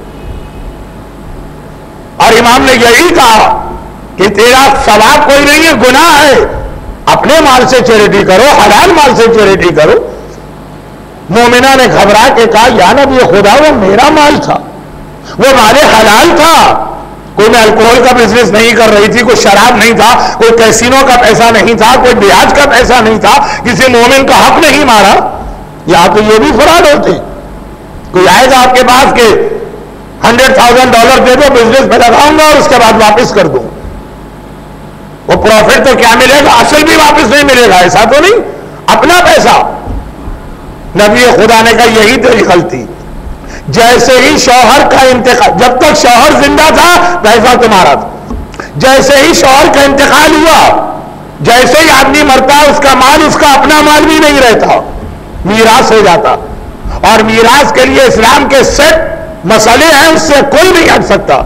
A: اور امام نے یہی کہا کہ تیرا ثواب کوئی نہیں ہے, گناہ ہے, اپنے مال سے چیریٹی کرو, حلال مال سے چیریٹی کرو. مومنہ نے گھبرا کے کہا یا نبی خدا وہ میرا مال تھا, وہ مال حلال تھا, کوئی میں الکوہل کا بزنس نہیں کر رہی تھی, کوئی شراب نہیں تھا, کوئی کیسینو کا پیسہ نہیں تھا, کوئی بیاج کا پیسہ نہیں تھا, کسی مومن کا حق نہیں مارا. یہاں تو یہ بھی فراڈ ہوتے ہیں. کوئی آئے گا آپ کے پاس کہ $100,000 دے دو, بزنس میں لگاؤں گا اور اس کے بعد واپس کر دوں. وہ پروفٹ تو کیا ملے گا، اصل بھی واپس نہیں ملے گا، ایسا تو نہیں، اپنا پیسہ۔ نبی خدا نے کہا یہی تو غلطی، جیسے ہی شوہر کا انتقال، جب تک شوہر زندہ تھا پیسہ تمہارا تھا، جیسے ہی شوہر کا انتقال ہوا، جیسے ہی آدمی مرتا ہے اس کا مال اس کا اپنا مال بھی نہیں رہتا، میراث ہو جاتا، اور میراث کے لیے اسلام کے سیٹ مسئلے ہیں، اس سے کوئی نہیں ہٹ سکتا۔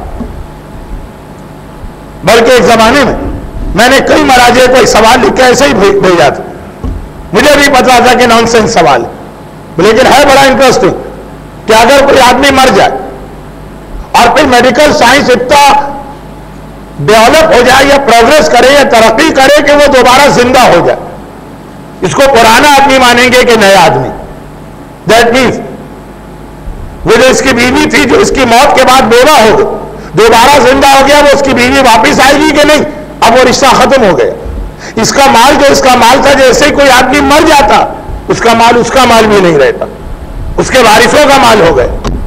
A: بلکہ ایک زمانے میں نے کئی مراجع کو سوال لکھ کے ایسے ہی بھیجا تھا، مجھے بھی پتا تھا کہ نان سینس سوال ہے، لیکن ہے بڑا انٹرسٹنگ کہ اگر کوئی آدمی مر جائے اور پھر میڈیکل سائنس اتنا ڈیولپ ہو جائے یا پروگریس کرے یا ترقی کرے کہ وہ دوبارہ زندہ ہو جائے، اس کو پرانا آدمی مانیں گے کہ نیا آدمی؟ دیٹ مینس وہ جو اس کی بیوی تھی جو اس کی موت کے بعد بیوہ ہو گئی، دوبارہ زندہ ہو گیا، وہ اس کی بیوی واپس آئے گی کہ نہیں؟ اب وہ رشتہ ختم ہو گیا۔ اس کا مال جو اس کا مال تھا، جیسے ہی کوئی آدمی مر جاتا اس کا مال بھی نہیں رہتا، اس کے وارثوں کا مال ہو گئے۔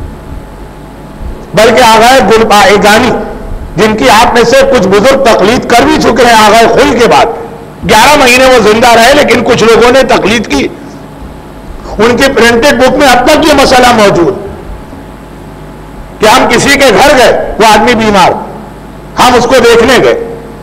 A: بلکہ آغائے گلپائگانی جن کی آپ میں سے کچھ بزرگ تقلید کر بھی چکے ہیں، آغائے خل کے بعد 11 مہینے وہ زندہ رہے، لیکن کچھ لوگوں نے تقلید کی، ان کی پرنٹڈ بک میں اب تک یہ مسئلہ موجود کہ ہم کسی کے گھر گئے، وہ آدمی بیمار، ہم اس کو دیکھنے گئے،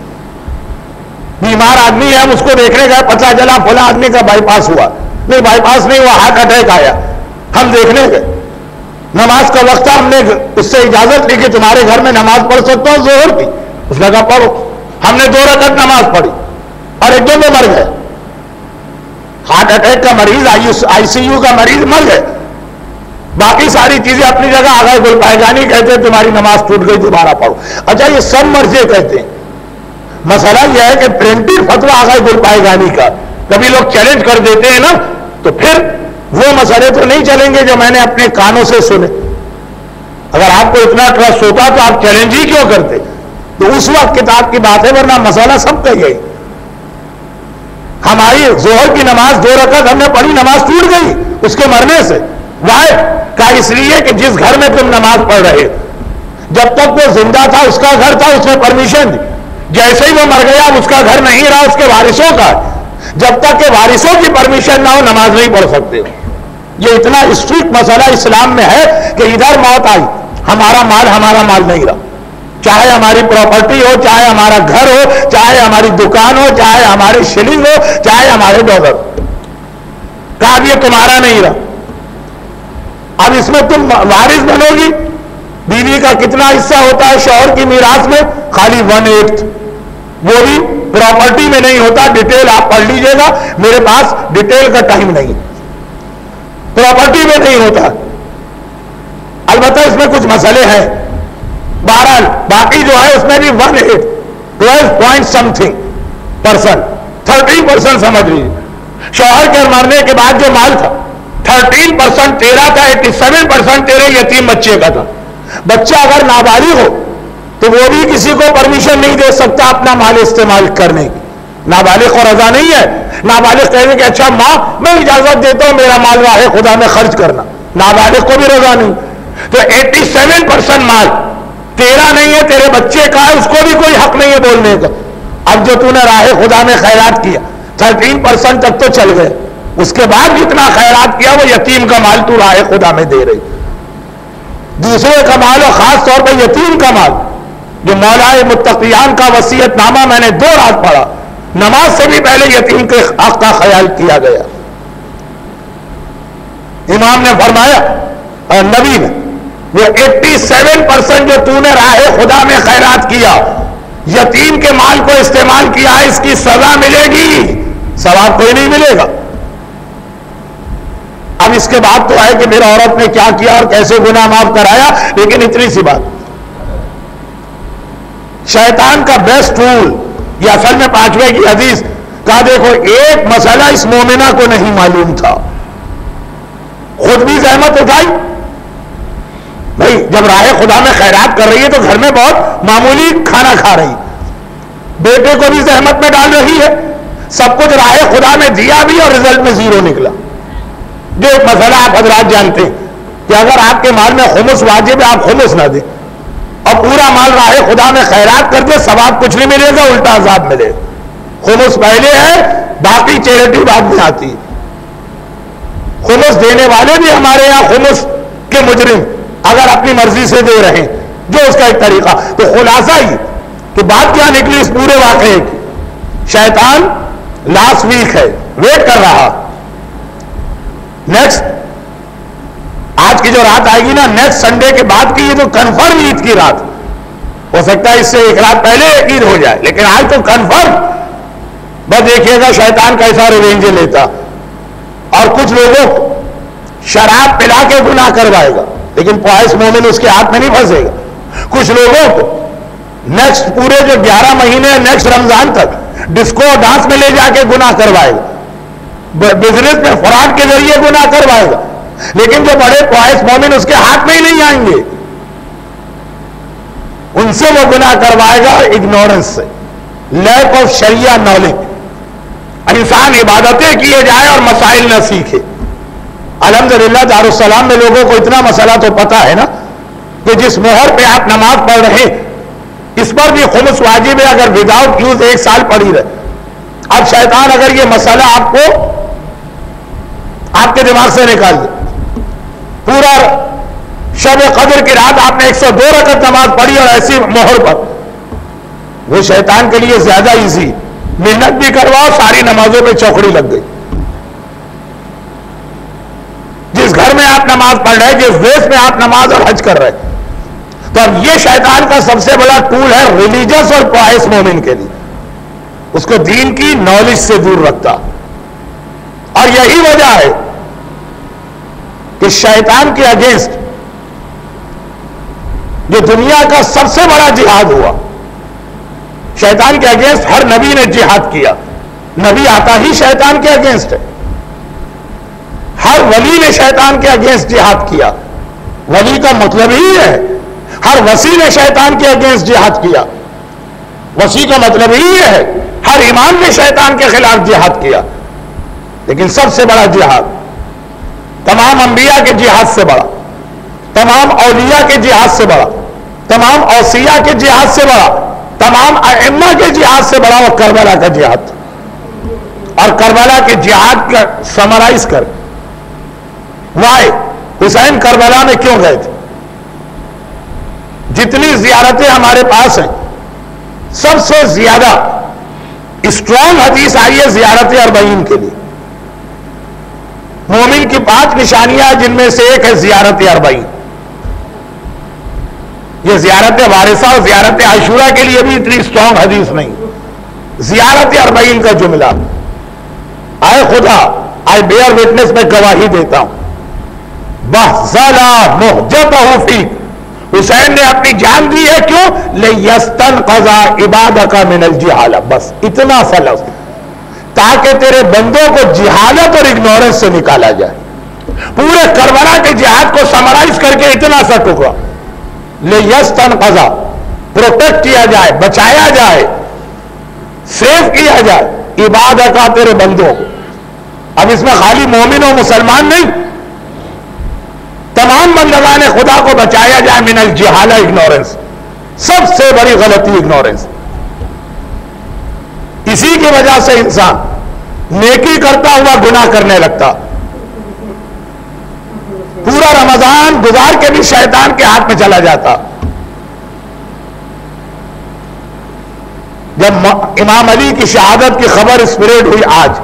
A: بیمار آدمی ہے، ہم اس کو دیکھنے گئے، پتہ چلا فلاں آدمی کا بائی پاس ہوا، نہیں بائی پاس نہیں ہوا، ہارٹ اٹیک آیا، ہم دیکھنے گئے، نماز کا وقت تھا، ہم نے اس سے اجازت لی کہ تمہارے گھر میں نماز پڑھ سکتا ہوں ظہر کی، اس نے کہا پڑھو، ہم نے 2 رکعت نماز پڑھی اور ایک دم میں مر گئے، ہارٹ اٹیک کا مریض، آئی سی یو کا مریض مر گئے، باقی ساری چیزیں اپنی جگہ آغائے گلپائگانی کہتے ہیں تمہاری نماز ٹوٹ گئی دوبارہ پڑھو۔ اچھا یہ سب مرضی کہتے ہیں، مسئلہ یہ ہے کہ پرنٹڈ فتویٰ آغائے گلپائگانی کا کبھی لوگ چیلنج کر دیتے ہیں نا، تو پھر وہ مسئلے تو نہیں چلیں گے جو میں نے اپنے کانوں سے سنے۔ اگر آپ کو اتنا ٹرسٹ ہوتا تو آپ چیلنج ہی کیوں کرتے؟ تو اس وقت کتاب کی بات ہے، ورنہ مسئلہ سب کا یہی۔ ہماری ظہر کی نماز 2 رکعت ہم نے پڑھی، نماز ٹوٹ گئی اس کے مرنے سے، وائی کا اس لیے کہ جس گھر میں تم نماز پڑھ رہے جب تک وہ زندہ تھا اس کا گھر تھا، اس نے پرمیشن دی، جیسے ہی وہ مر گیا اب اس کا گھر نہیں رہا، اس کے وارثوں کا، جب تک کہ وارثوں کی پرمیشن نہ ہو نماز نہیں پڑھ سکتے۔ یہ اتنا اسٹرکٹ مسئلہ اسلام میں ہے کہ ادھر موت آئی ہمارا مال نہیں رہا، چاہے ہماری پراپرٹی ہو، چاہے ہمارا گھر ہو، چاہے ہماری دکان ہو، چاہے ہماری شلنگ ہو، چاہے ہمارے ڈالر، کہا یہ تمہارا نہیں رہا۔ اب اس میں تم وارث بنو گی، بیوی کا کتنا حصہ ہوتا ہے شوہر کی میراث میں؟ خالی 1/8، وہ بھی پراپرٹی میں نہیں ہوتا، ڈیٹیل آپ پڑھ لیجئے گا، میرے پاس ڈیٹیل کا ٹائم نہیں، پراپرٹی میں نہیں ہوتا۔ البتہ اس میں کچھ مسئلے ہیں، بہرحال باقی جو ہے اس میں بھی 1/8 12 point something%، 13% سمجھ لیجیے، شوہر کے مرنے کے بعد جو مال تھا 13% تیرا تھا، 87% تیرے یتیم بچے کا تھا۔ بچہ اگر نابالغ ہو تو وہ بھی کسی کو پرمیشن نہیں دے سکتا اپنا مال استعمال کرنے کی، نابالغ کو رضا نہیں ہے، نابالغ کہے کہ اچھا ماں میں اجازت دیتا ہوں میرا مال واہ خدا میں خرچ کرنا، نابالغ کو بھی رضا نہیں۔ تو 87% مال تیرا نہیں ہے، تیرے بچے کا ہے، اس کو بھی کوئی حق نہیں ہے بولنے کا۔ اب جو تو نے راہ خدا میں خیرات کیا 13% تک تو چل گئے، اس کے بعد جتنا خیرات کیا وہ یتیم کا مال تو راہ خدا میں دے رہی، دوسرے کا مال اور خاص طور پر یتیم کا مال، جو مولا متقیان کا وصیت نامہ میں نے 2 رات پڑھا، نماز سے بھی پہلے یتیم کے حق کا خیال کیا گیا۔ امام نے فرمایا اور نبی نے، وہ 87% جو تو نے راہ خدا میں خیرات کیا، یتیم کے مال کو استعمال کیا، اس کی سزا ملے گی، ثواب کوئی نہیں ملے گا۔ اب اس کے بعد تو ہے کہ میرا عورت نے کیا کیا اور کیسے گناہ معاف کرایا، لیکن اتنی سی بات، شیطان کا بیسٹ ٹول، یہ اصل میں 5ویں کی حدیث کا دیکھو، ایک مسئلہ اس مومنہ کو نہیں معلوم تھا، خود بھی زحمت اٹھائی، بھائی جب راہ خدا میں خیرات کر رہی ہے تو گھر میں بہت معمولی کھانا کھا رہی، بیٹے کو بھی زحمت میں ڈال رہی ہے، سب کچھ راہ خدا میں دیا بھی اور رزلٹ میں 0 نکلا۔ جو ایک مسئلہ آپ حضرات جانتے ہیں کہ اگر آپ کے مال میں خمس واجب ہے آپ خمس نہ دیں، اور پورا مال راہ خدا میں خیرات کر دے، ثواب کچھ نہیں ملے گا، الٹا عذاب ملے گا۔ خمس پہلے ہے، باقی چیریٹی بعد میں آتی۔ خمس دینے والے بھی ہمارے یہاں خمس کے مجرم اگر اپنی مرضی سے دے رہے ہیں، جو اس کا ایک طریقہ۔ تو خلاصہ ہی کہ بات کیا نکلی اس پورے واقعے کی، شیطان لاسٹ ویک ہے، ویٹ کر رہا، نیکسٹ آج کی جو رات آئے گی نا، نیکسٹ سنڈے کے بعد کی یہ جو کنفرم عید کی رات، ہو سکتا ہے اس سے ایک رات پہلے عید ہو جائے، لیکن آج تو کنفرم۔ بس دیکھیے گا شیطان کیسا ریونج لیتا، اور کچھ لوگوں کو شراب پلا کے گناہ کروائے گا، لیکن پوائس مومن اس کے ہاتھ میں نہیں پھنسے گا۔ کچھ لوگوں کو نیکسٹ پورے جو 11 مہینے نیکسٹ رمضان تک ڈسکو ڈانس میں لے جا کے گناہ کروائے گا، بزنس میں فراڈ کے ذریعے گناہ کروائے گا، لیکن جو بڑے پوائس مومن اس کے ہاتھ میں ہی نہیں آئیں گے، ان سے وہ گناہ کروائے گا اگنورنس سے، لیک آف شریعہ نالج۔ انسان عبادتیں کیے جائے اور مسائل نہ سیکھے۔ الحمدللہ دارالسلام میں لوگوں کو اتنا مسئلہ تو پتا ہے نا کہ جس مہر پہ آپ نماز پڑھ رہے ہیں اس پر بھی خمس واجب ہے، اگر وداؤٹ یوز 1 سال پڑھی رہے۔ اب شیطان اگر یہ مسئلہ آپ کو آپ کے دماغ سے نکال دے، پورا شب قدر کی رات آپ نے 102 رکعت نماز پڑھی اور ایسی مہر پر، وہ شیطان کے لیے زیادہ ایزی، محنت بھی کرواؤ، ساری نمازوں پہ چوکڑی لگ گئی۔ جس گھر میں آپ نماز پڑھ رہے، جس دیش میں آپ نماز اور حج کر رہے، تو اب یہ شیطان کا سب سے بڑا ٹول ہے ریلیجس اور پوائس مومن کے لیے، اس کو دین کی نالج سے دور رکھتا۔ اور یہی وجہ ہے کہ شیطان کے اگینسٹ جو دنیا کا سب سے بڑا جہاد ہوا، شیطان کے اگینسٹ ہر نبی نے جہاد کیا۔ نبی آتا ہی شیطان کے اگینسٹ ہے، ہر ولی نے شیطان کے اگینسٹ جہاد کیا۔ ولی کا مطلب ہی ہے ہر وسیع نے شیطان کے اگینسٹ جہاد کیا، وسیع کا مطلب ہی ہے ہر امام نے شیطان کے خلاف جہاد کیا۔ لیکن سب سے بڑا جہاد، تمام انبیاء کے جہاد سے بڑا، تمام اولیاء کے جہاد سے بڑا، تمام اوصیاء کے جہاد سے بڑا، تمام ائمہ کے جہاد سے بڑا وہ کربلا کا جہاد۔ اور کربلا کے جہاد کا سمرائز کر، وائے حسین کربلا میں کیوں گئے تھے؟ جتنی زیارتیں ہمارے پاس ہیں سب سے زیادہ اسٹرانگ حدیث آئی ہے زیارت اربعین کے لیے۔ مومن کی 5 نشانیاں جن میں سے ایک ہے زیارت اربعین۔ یہ زیارت وارثہ اور زیارت عاشورہ کے لیے بھی اتنی اسٹرانگ حدیث نہیں، زیارت اربعین کا جملہ، اے خدا آئی بیئر وٹنس، میں گواہی دیتا ہوں، بَحْزَلَا مُحْجَتَهُ فِيكَ، حسین نے اپنی جان دی ہے، کیوں؟ لِيَسْتَنْقَذَ عِبَادَكَ مِنَ الْجِهَالَةِ، بس اتنا سا لفظ، تاکہ تیرے بندوں کو جہالت اور اگنورنس سے نکالا جائے۔ پورے کربلا کے جہاد کو سمرائز کر کے اتنا سا ٹکڑا، لِيَسْتَنْقَذَ، پروٹیکٹ کیا جائے، بچایا جائے، سیف کیا جائے، عبادت تیرے بندوں کو۔ اب اس میں خالی مومن و مسلمان نہیں، تمام بندگان خدا کو بچایا جائے من الجہالہ، اگنورنس، سب سے بڑی غلطی اگنورنس۔ اسی کی وجہ سے انسان نیکی کرتا ہوا گناہ کرنے لگتا، پورا رمضان گزار کے بھی شیطان کے ہاتھ میں چلا جاتا۔ جب امام علی کی شہادت کی خبر اسپریڈ ہوئی آج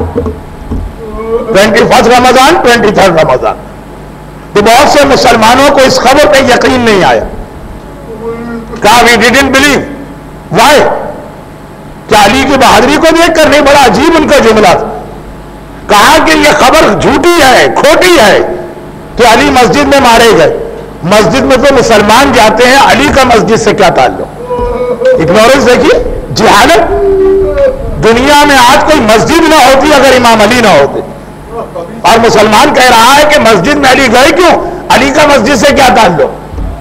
A: 21 رمضان 23 رمضان، تو بہت سے مسلمانوں کو اس خبر پہ یقین نہیں آیا، کہا we didn't believe, why؟ کہ علی کی بہادری کو دیکھ کر نہیں، بڑا عجیب ان کا جملہ تھا، کہا کہ یہ خبر جھوٹی ہے، کھوٹی ہے کہ علی مسجد میں مارے گئے، مسجد میں تو مسلمان جاتے ہیں، علی کا مسجد سے کیا تعلق؟ اگنورنس دیکھیے، جہالت۔ دنیا میں آج کوئی مسجد نہ ہوتی اگر امام علی نہ ہوتے، اور مسلمان کہہ رہا ہے کہ مسجد میں علی گئے کیوں؟ علی کا مسجد سے کیا تعلق؟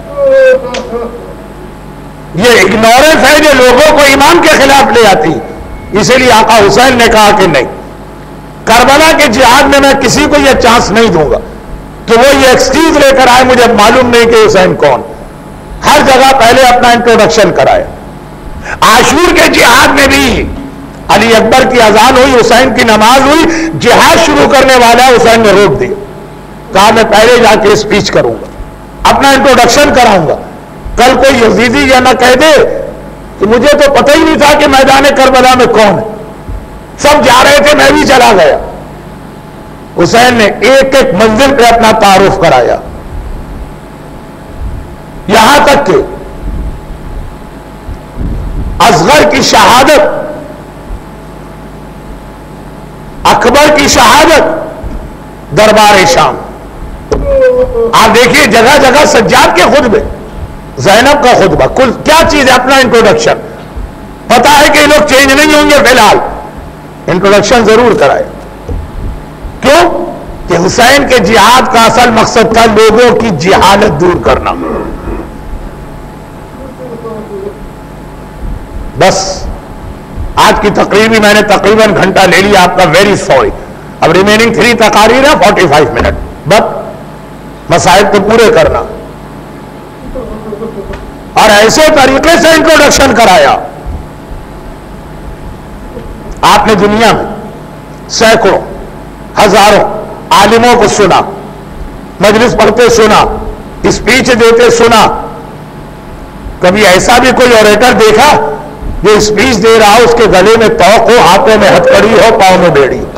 A: یہ اگنورنس ہے جو لوگوں کو امام کے خلاف لے آتی۔ اسی لیے آقا حسین نے کہا کہ نہیں، کربلا کے جہاد میں میں کسی کو یہ چانس نہیں دوں گا کہ وہ یہ ایکسکیوز لے کر آئے مجھے معلوم نہیں کہ حسین کون۔ ہر جگہ پہلے اپنا انٹروڈکشن کرایا. عاشور کے جہاد میں بھی علی اکبر کی اذان ہوئی, حسین کی نماز ہوئی, جہاد شروع کرنے والا حسین نے روک دیا, کہا میں پہلے جا کے اسپیچ کروں گا, اپنا انٹروڈکشن کراؤں گا. کل کوئی یزیدی یا نہ کہہ دے کہ مجھے تو پتہ ہی نہیں تھا کہ میدان کربلا میں کون ہے, سب جا رہے تھے میں بھی چلا گیا. حسین نے ایک ایک منزل پہ اپنا تعارف کرایا, یہاں تک کہ اصغر کی شہادت, اکبر کی شہادت دربار شام. آپ دیکھیے جگہ جگہ سجاد کے خطبے, زینب کا خطبہ, کل کیا چیز ہے, اپنا انٹروڈکشن. پتا ہے کہ یہ لوگ چینج نہیں ہوں گے, فی الحال انٹروڈکشن ضرور کرائے. کیوں کہ حسین کے جہاد کا اصل مقصد تھا لوگوں کی جہالت دور کرنا. بس آج کی تقریر بھی میں نے تقریباً گھنٹہ لے لیا آپ کا, ویری سوری. اب ریمیننگ 3 تقاریر ہے 45 منٹ, بس مسائل تو پورے کرنا. اور ایسے طریقے سے انٹروڈکشن کرایا. آپ نے دنیا میں سینکڑوں ہزاروں عالموں کو سنا, مجلس پڑھتے سنا, اسپیچ دیتے سنا. کبھی ایسا بھی کوئی اوریٹر دیکھا جو اسپیچ دے رہا ہو اس کے گلے میں توق ہو, ہاتھوں میں ہتھکڑی ہو, پاؤں میں بیڑی ہو؟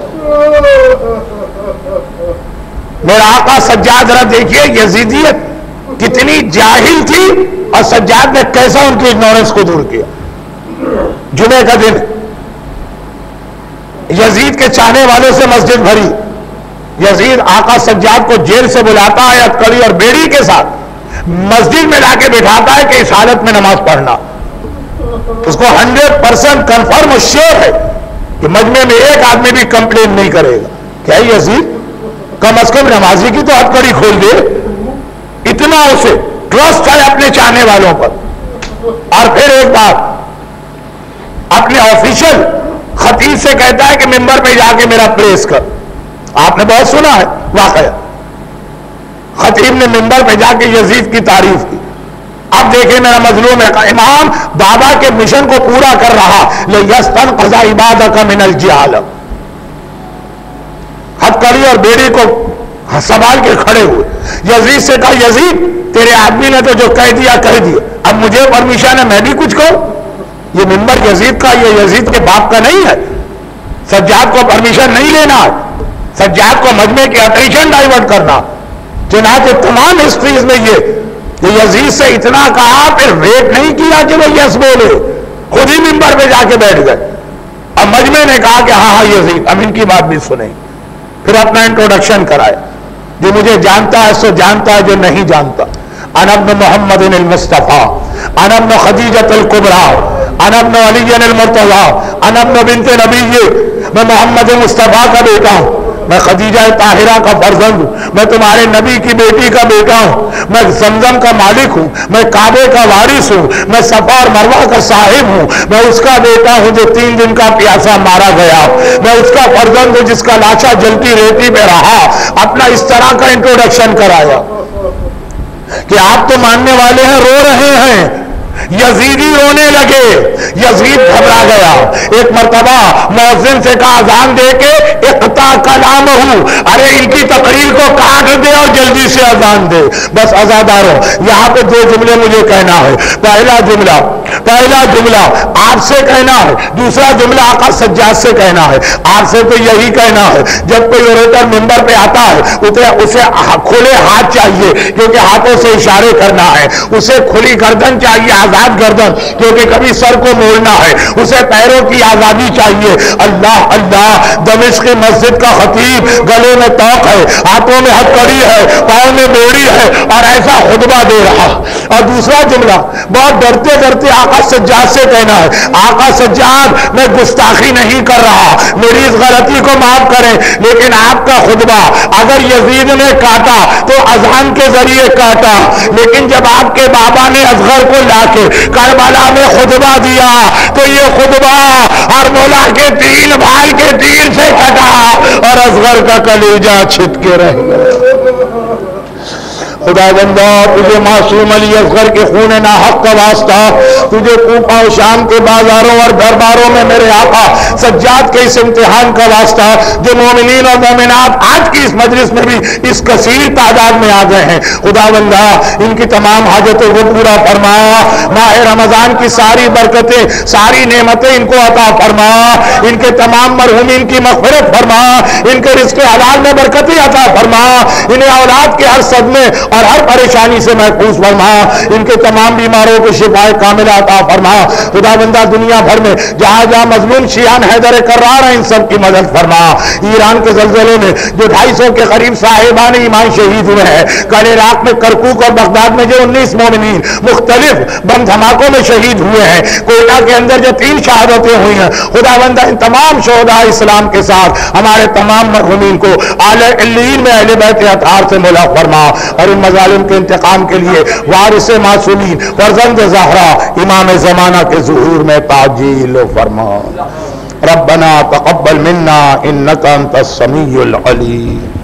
A: میرا آقا سجاد ذرا دیکھیے یزیدیت کتنی جاہل تھی اور سجاد نے کیسا ان کی اگنورنس کو دور کیا. جمعے کا دن یزید کے چاہنے والوں سے مسجد بھری. یزید آقا سجاد کو جیل سے بلاتا ہے ہتھکڑی اور بیڑی کے ساتھ, مسجد میں لا کے بٹھاتا ہے کہ اس حالت میں نماز پڑھنا. اس کو 100% کنفرم اور شیور ہے کہ مجمع میں ایک آدمی بھی کمپلین نہیں کرے گا. کیا یزید کم از کم نمازی کی تو ہتھکڑی کھول دے. اتنا اسے ٹرسٹ ہے اپنے چاہنے والوں پر. اور پھر ایک بات اپنے آفیشل خطیب سے کہتا ہے کہ ممبر پہ جا کے میرا پریس کر. آپ نے بہت سنا ہے واقعہ, خطیب نے ممبر پہ جا کے یزید کی تعریف کی. اب دیکھیں میرا مظلوم ہے, امام بابا کے مشن کو پورا کر رہا, لِيَسْتَنْقِذَ عِبَادَكَ مِنَ الْجِهَالِ. ہتھکڑی اور بیڑی کو سنبھال کے کھڑے ہوئے. یزید سے کہا یزید تیرے آدمی نے تو جو کہہ دیا کہہ دیا, اب مجھے پرمیشن ہے میں بھی کچھ کہوں. یہ ممبر یزید کا, یہ یزید کے باپ کا نہیں ہے. سجاد کو پرمیشن نہیں لینا ہے, سجاد کو مجمع کی اٹینشن ڈائیورٹ کرنا. چنانچہ تمام ہسٹریز میں یہ یزید سے اتنا کہا, پھر ویٹ نہیں کیا کہ وہ یس بولے, خود ہی ممبر پہ جا کے بیٹھ گئے. اب مجمع نے کہا کہ ہاں یزید اب ان کی بات بھی سنیں. پھر اپنا انٹروڈکشن کرایا. جو مجھے جانتا ہے سو جانتا ہے, جو نہیں جانتا. انا ابن محمد المصطفیٰ, انا ابن خدیجۃ الکبریٰ, انا ابن علی المرتضیٰ, انا ابن بنت نبی. میں محمد مصطفیٰ کا بیٹا ہوں, میں خدیجہ طاہرہ کا فرزند ہوں, میں تمہارے نبی کی بیٹی کا بیٹا ہوں, میں زمزم کا مالک ہوں, میں کعبے کا وارث ہوں, میں صفا اور مروہ کا صاحب ہوں, میں اس کا بیٹا ہوں جو 3 دن کا پیاسا مارا گیا, میں اس کا فرزند ہوں جس کا لاشا جلتی ریتی پہ رہا. اپنا اس طرح کا انٹروڈکشن کرایا کہ آپ تو ماننے والے ہیں رو رہے ہیں. یزیدی رونے لگے, یزید گھبرا گیا. ایک مرتبہ مؤذن سے کہا اذان دے کے اقطع کلامہ, ارے ان کی تقریر کو کاٹ دے اور جلدی سے اذان دے. بس عزاداروں یہاں پہ 2 جملے مجھے کہنا ہے. پہلا جملہ آپ سے کہنا ہے, دوسرا جملہ آقا سجاد سے کہنا ہے. آپ سے تو یہی کہنا ہے جب کوئی اوریٹر ممبر پہ آتا ہے اسے کھلے ہاتھ چاہیے کیونکہ ہاتھوں سے اشارے کرنا ہے, اسے کھلی گردن چاہیے, آزاد گردن, کیونکہ کبھی سر کو موڑنا ہے, اسے پیروں کی آزادی چاہیے. اللہ اللہ, دمشق کی مسجد کا خطیب گلے میں توق ہے, ہاتھوں میں ہتھکڑی ہے, پاؤں میں بیڑی ہے اور ایسا خطبہ دے رہا. اور دوسرا جملہ بہت ڈرتے ڈرتے آقا سجاد سے کہنا ہے, آقا سجاد میں گستاخی نہیں کر رہا, میری اس غلطی کو معاف کریں, لیکن آپ کا خطبہ اگر یزید نے کاٹا تو اذان کے ذریعے کاٹا, لیکن جب آپ کے بابا نے اصغر کو لا کے کربلا میں خطبہ دیا تو یہ خطبہ ہرمولا کے 3 بھائی کے تیر سے کٹا اور اصغر کا کلیجہ چھٹ کے رہ گیا. خدا بندہ تجھے معصوم علی اصغر کے خون ناحق کا واسطہ، تجھے کوفہ و شام کے بازاروں اور درباروں میں میرے آقا سجاد کے اس امتحان کا واسطہ، جو مومنین اور مومنات آج کی اس مجلس میں بھی اس کثیر تعداد میں آ گئے ہیں، خدا بندہ ان کی تمام حاجتوں کو پورا فرما، ماہ رمضان کی ساری برکتیں ساری نعمتیں ان کو عطا فرما، ان کے تمام مرحومین کی مغفرت فرما، ان کے رزق حلال میں برکتیں عطا فرما، انہیں اولاد کے ہر صدمے اور ہر پریشانی سے محفوظ فرما، ان کے تمام بیماروں کو شفائے کاملہ عطا فرما، خدا بندہ دنیا بھر میں جہاں جہاں مظلوم شیعان حیدر کرار ہیں ان سب کی مدد فرما، ایران کے زلزلے میں جو 250 کے قریب صاحبان ایمان شہید ہوئے ہیں، کل عراق میں کرکوک اور بغداد میں جو 19 مومنین مختلف بم دھماکوں میں شہید ہوئے ہیں، کوئٹہ کے اندر جو 3 شہادتیں ہوئی ہیں، خدا بندہ ان تمام شہداء اسلام کے ساتھ ہمارے تمام مرحومین کو اعلی علیین میں اہل بیت اطہار سے ملحق فرما، اور ان مظالم کے انتقام کے لیے وارث معصومین فرزند زہرا امام زمانہ کے ظہور میں تعجیل فرما۔ ربنا تقبل منا انک انت السمیع العلیم۔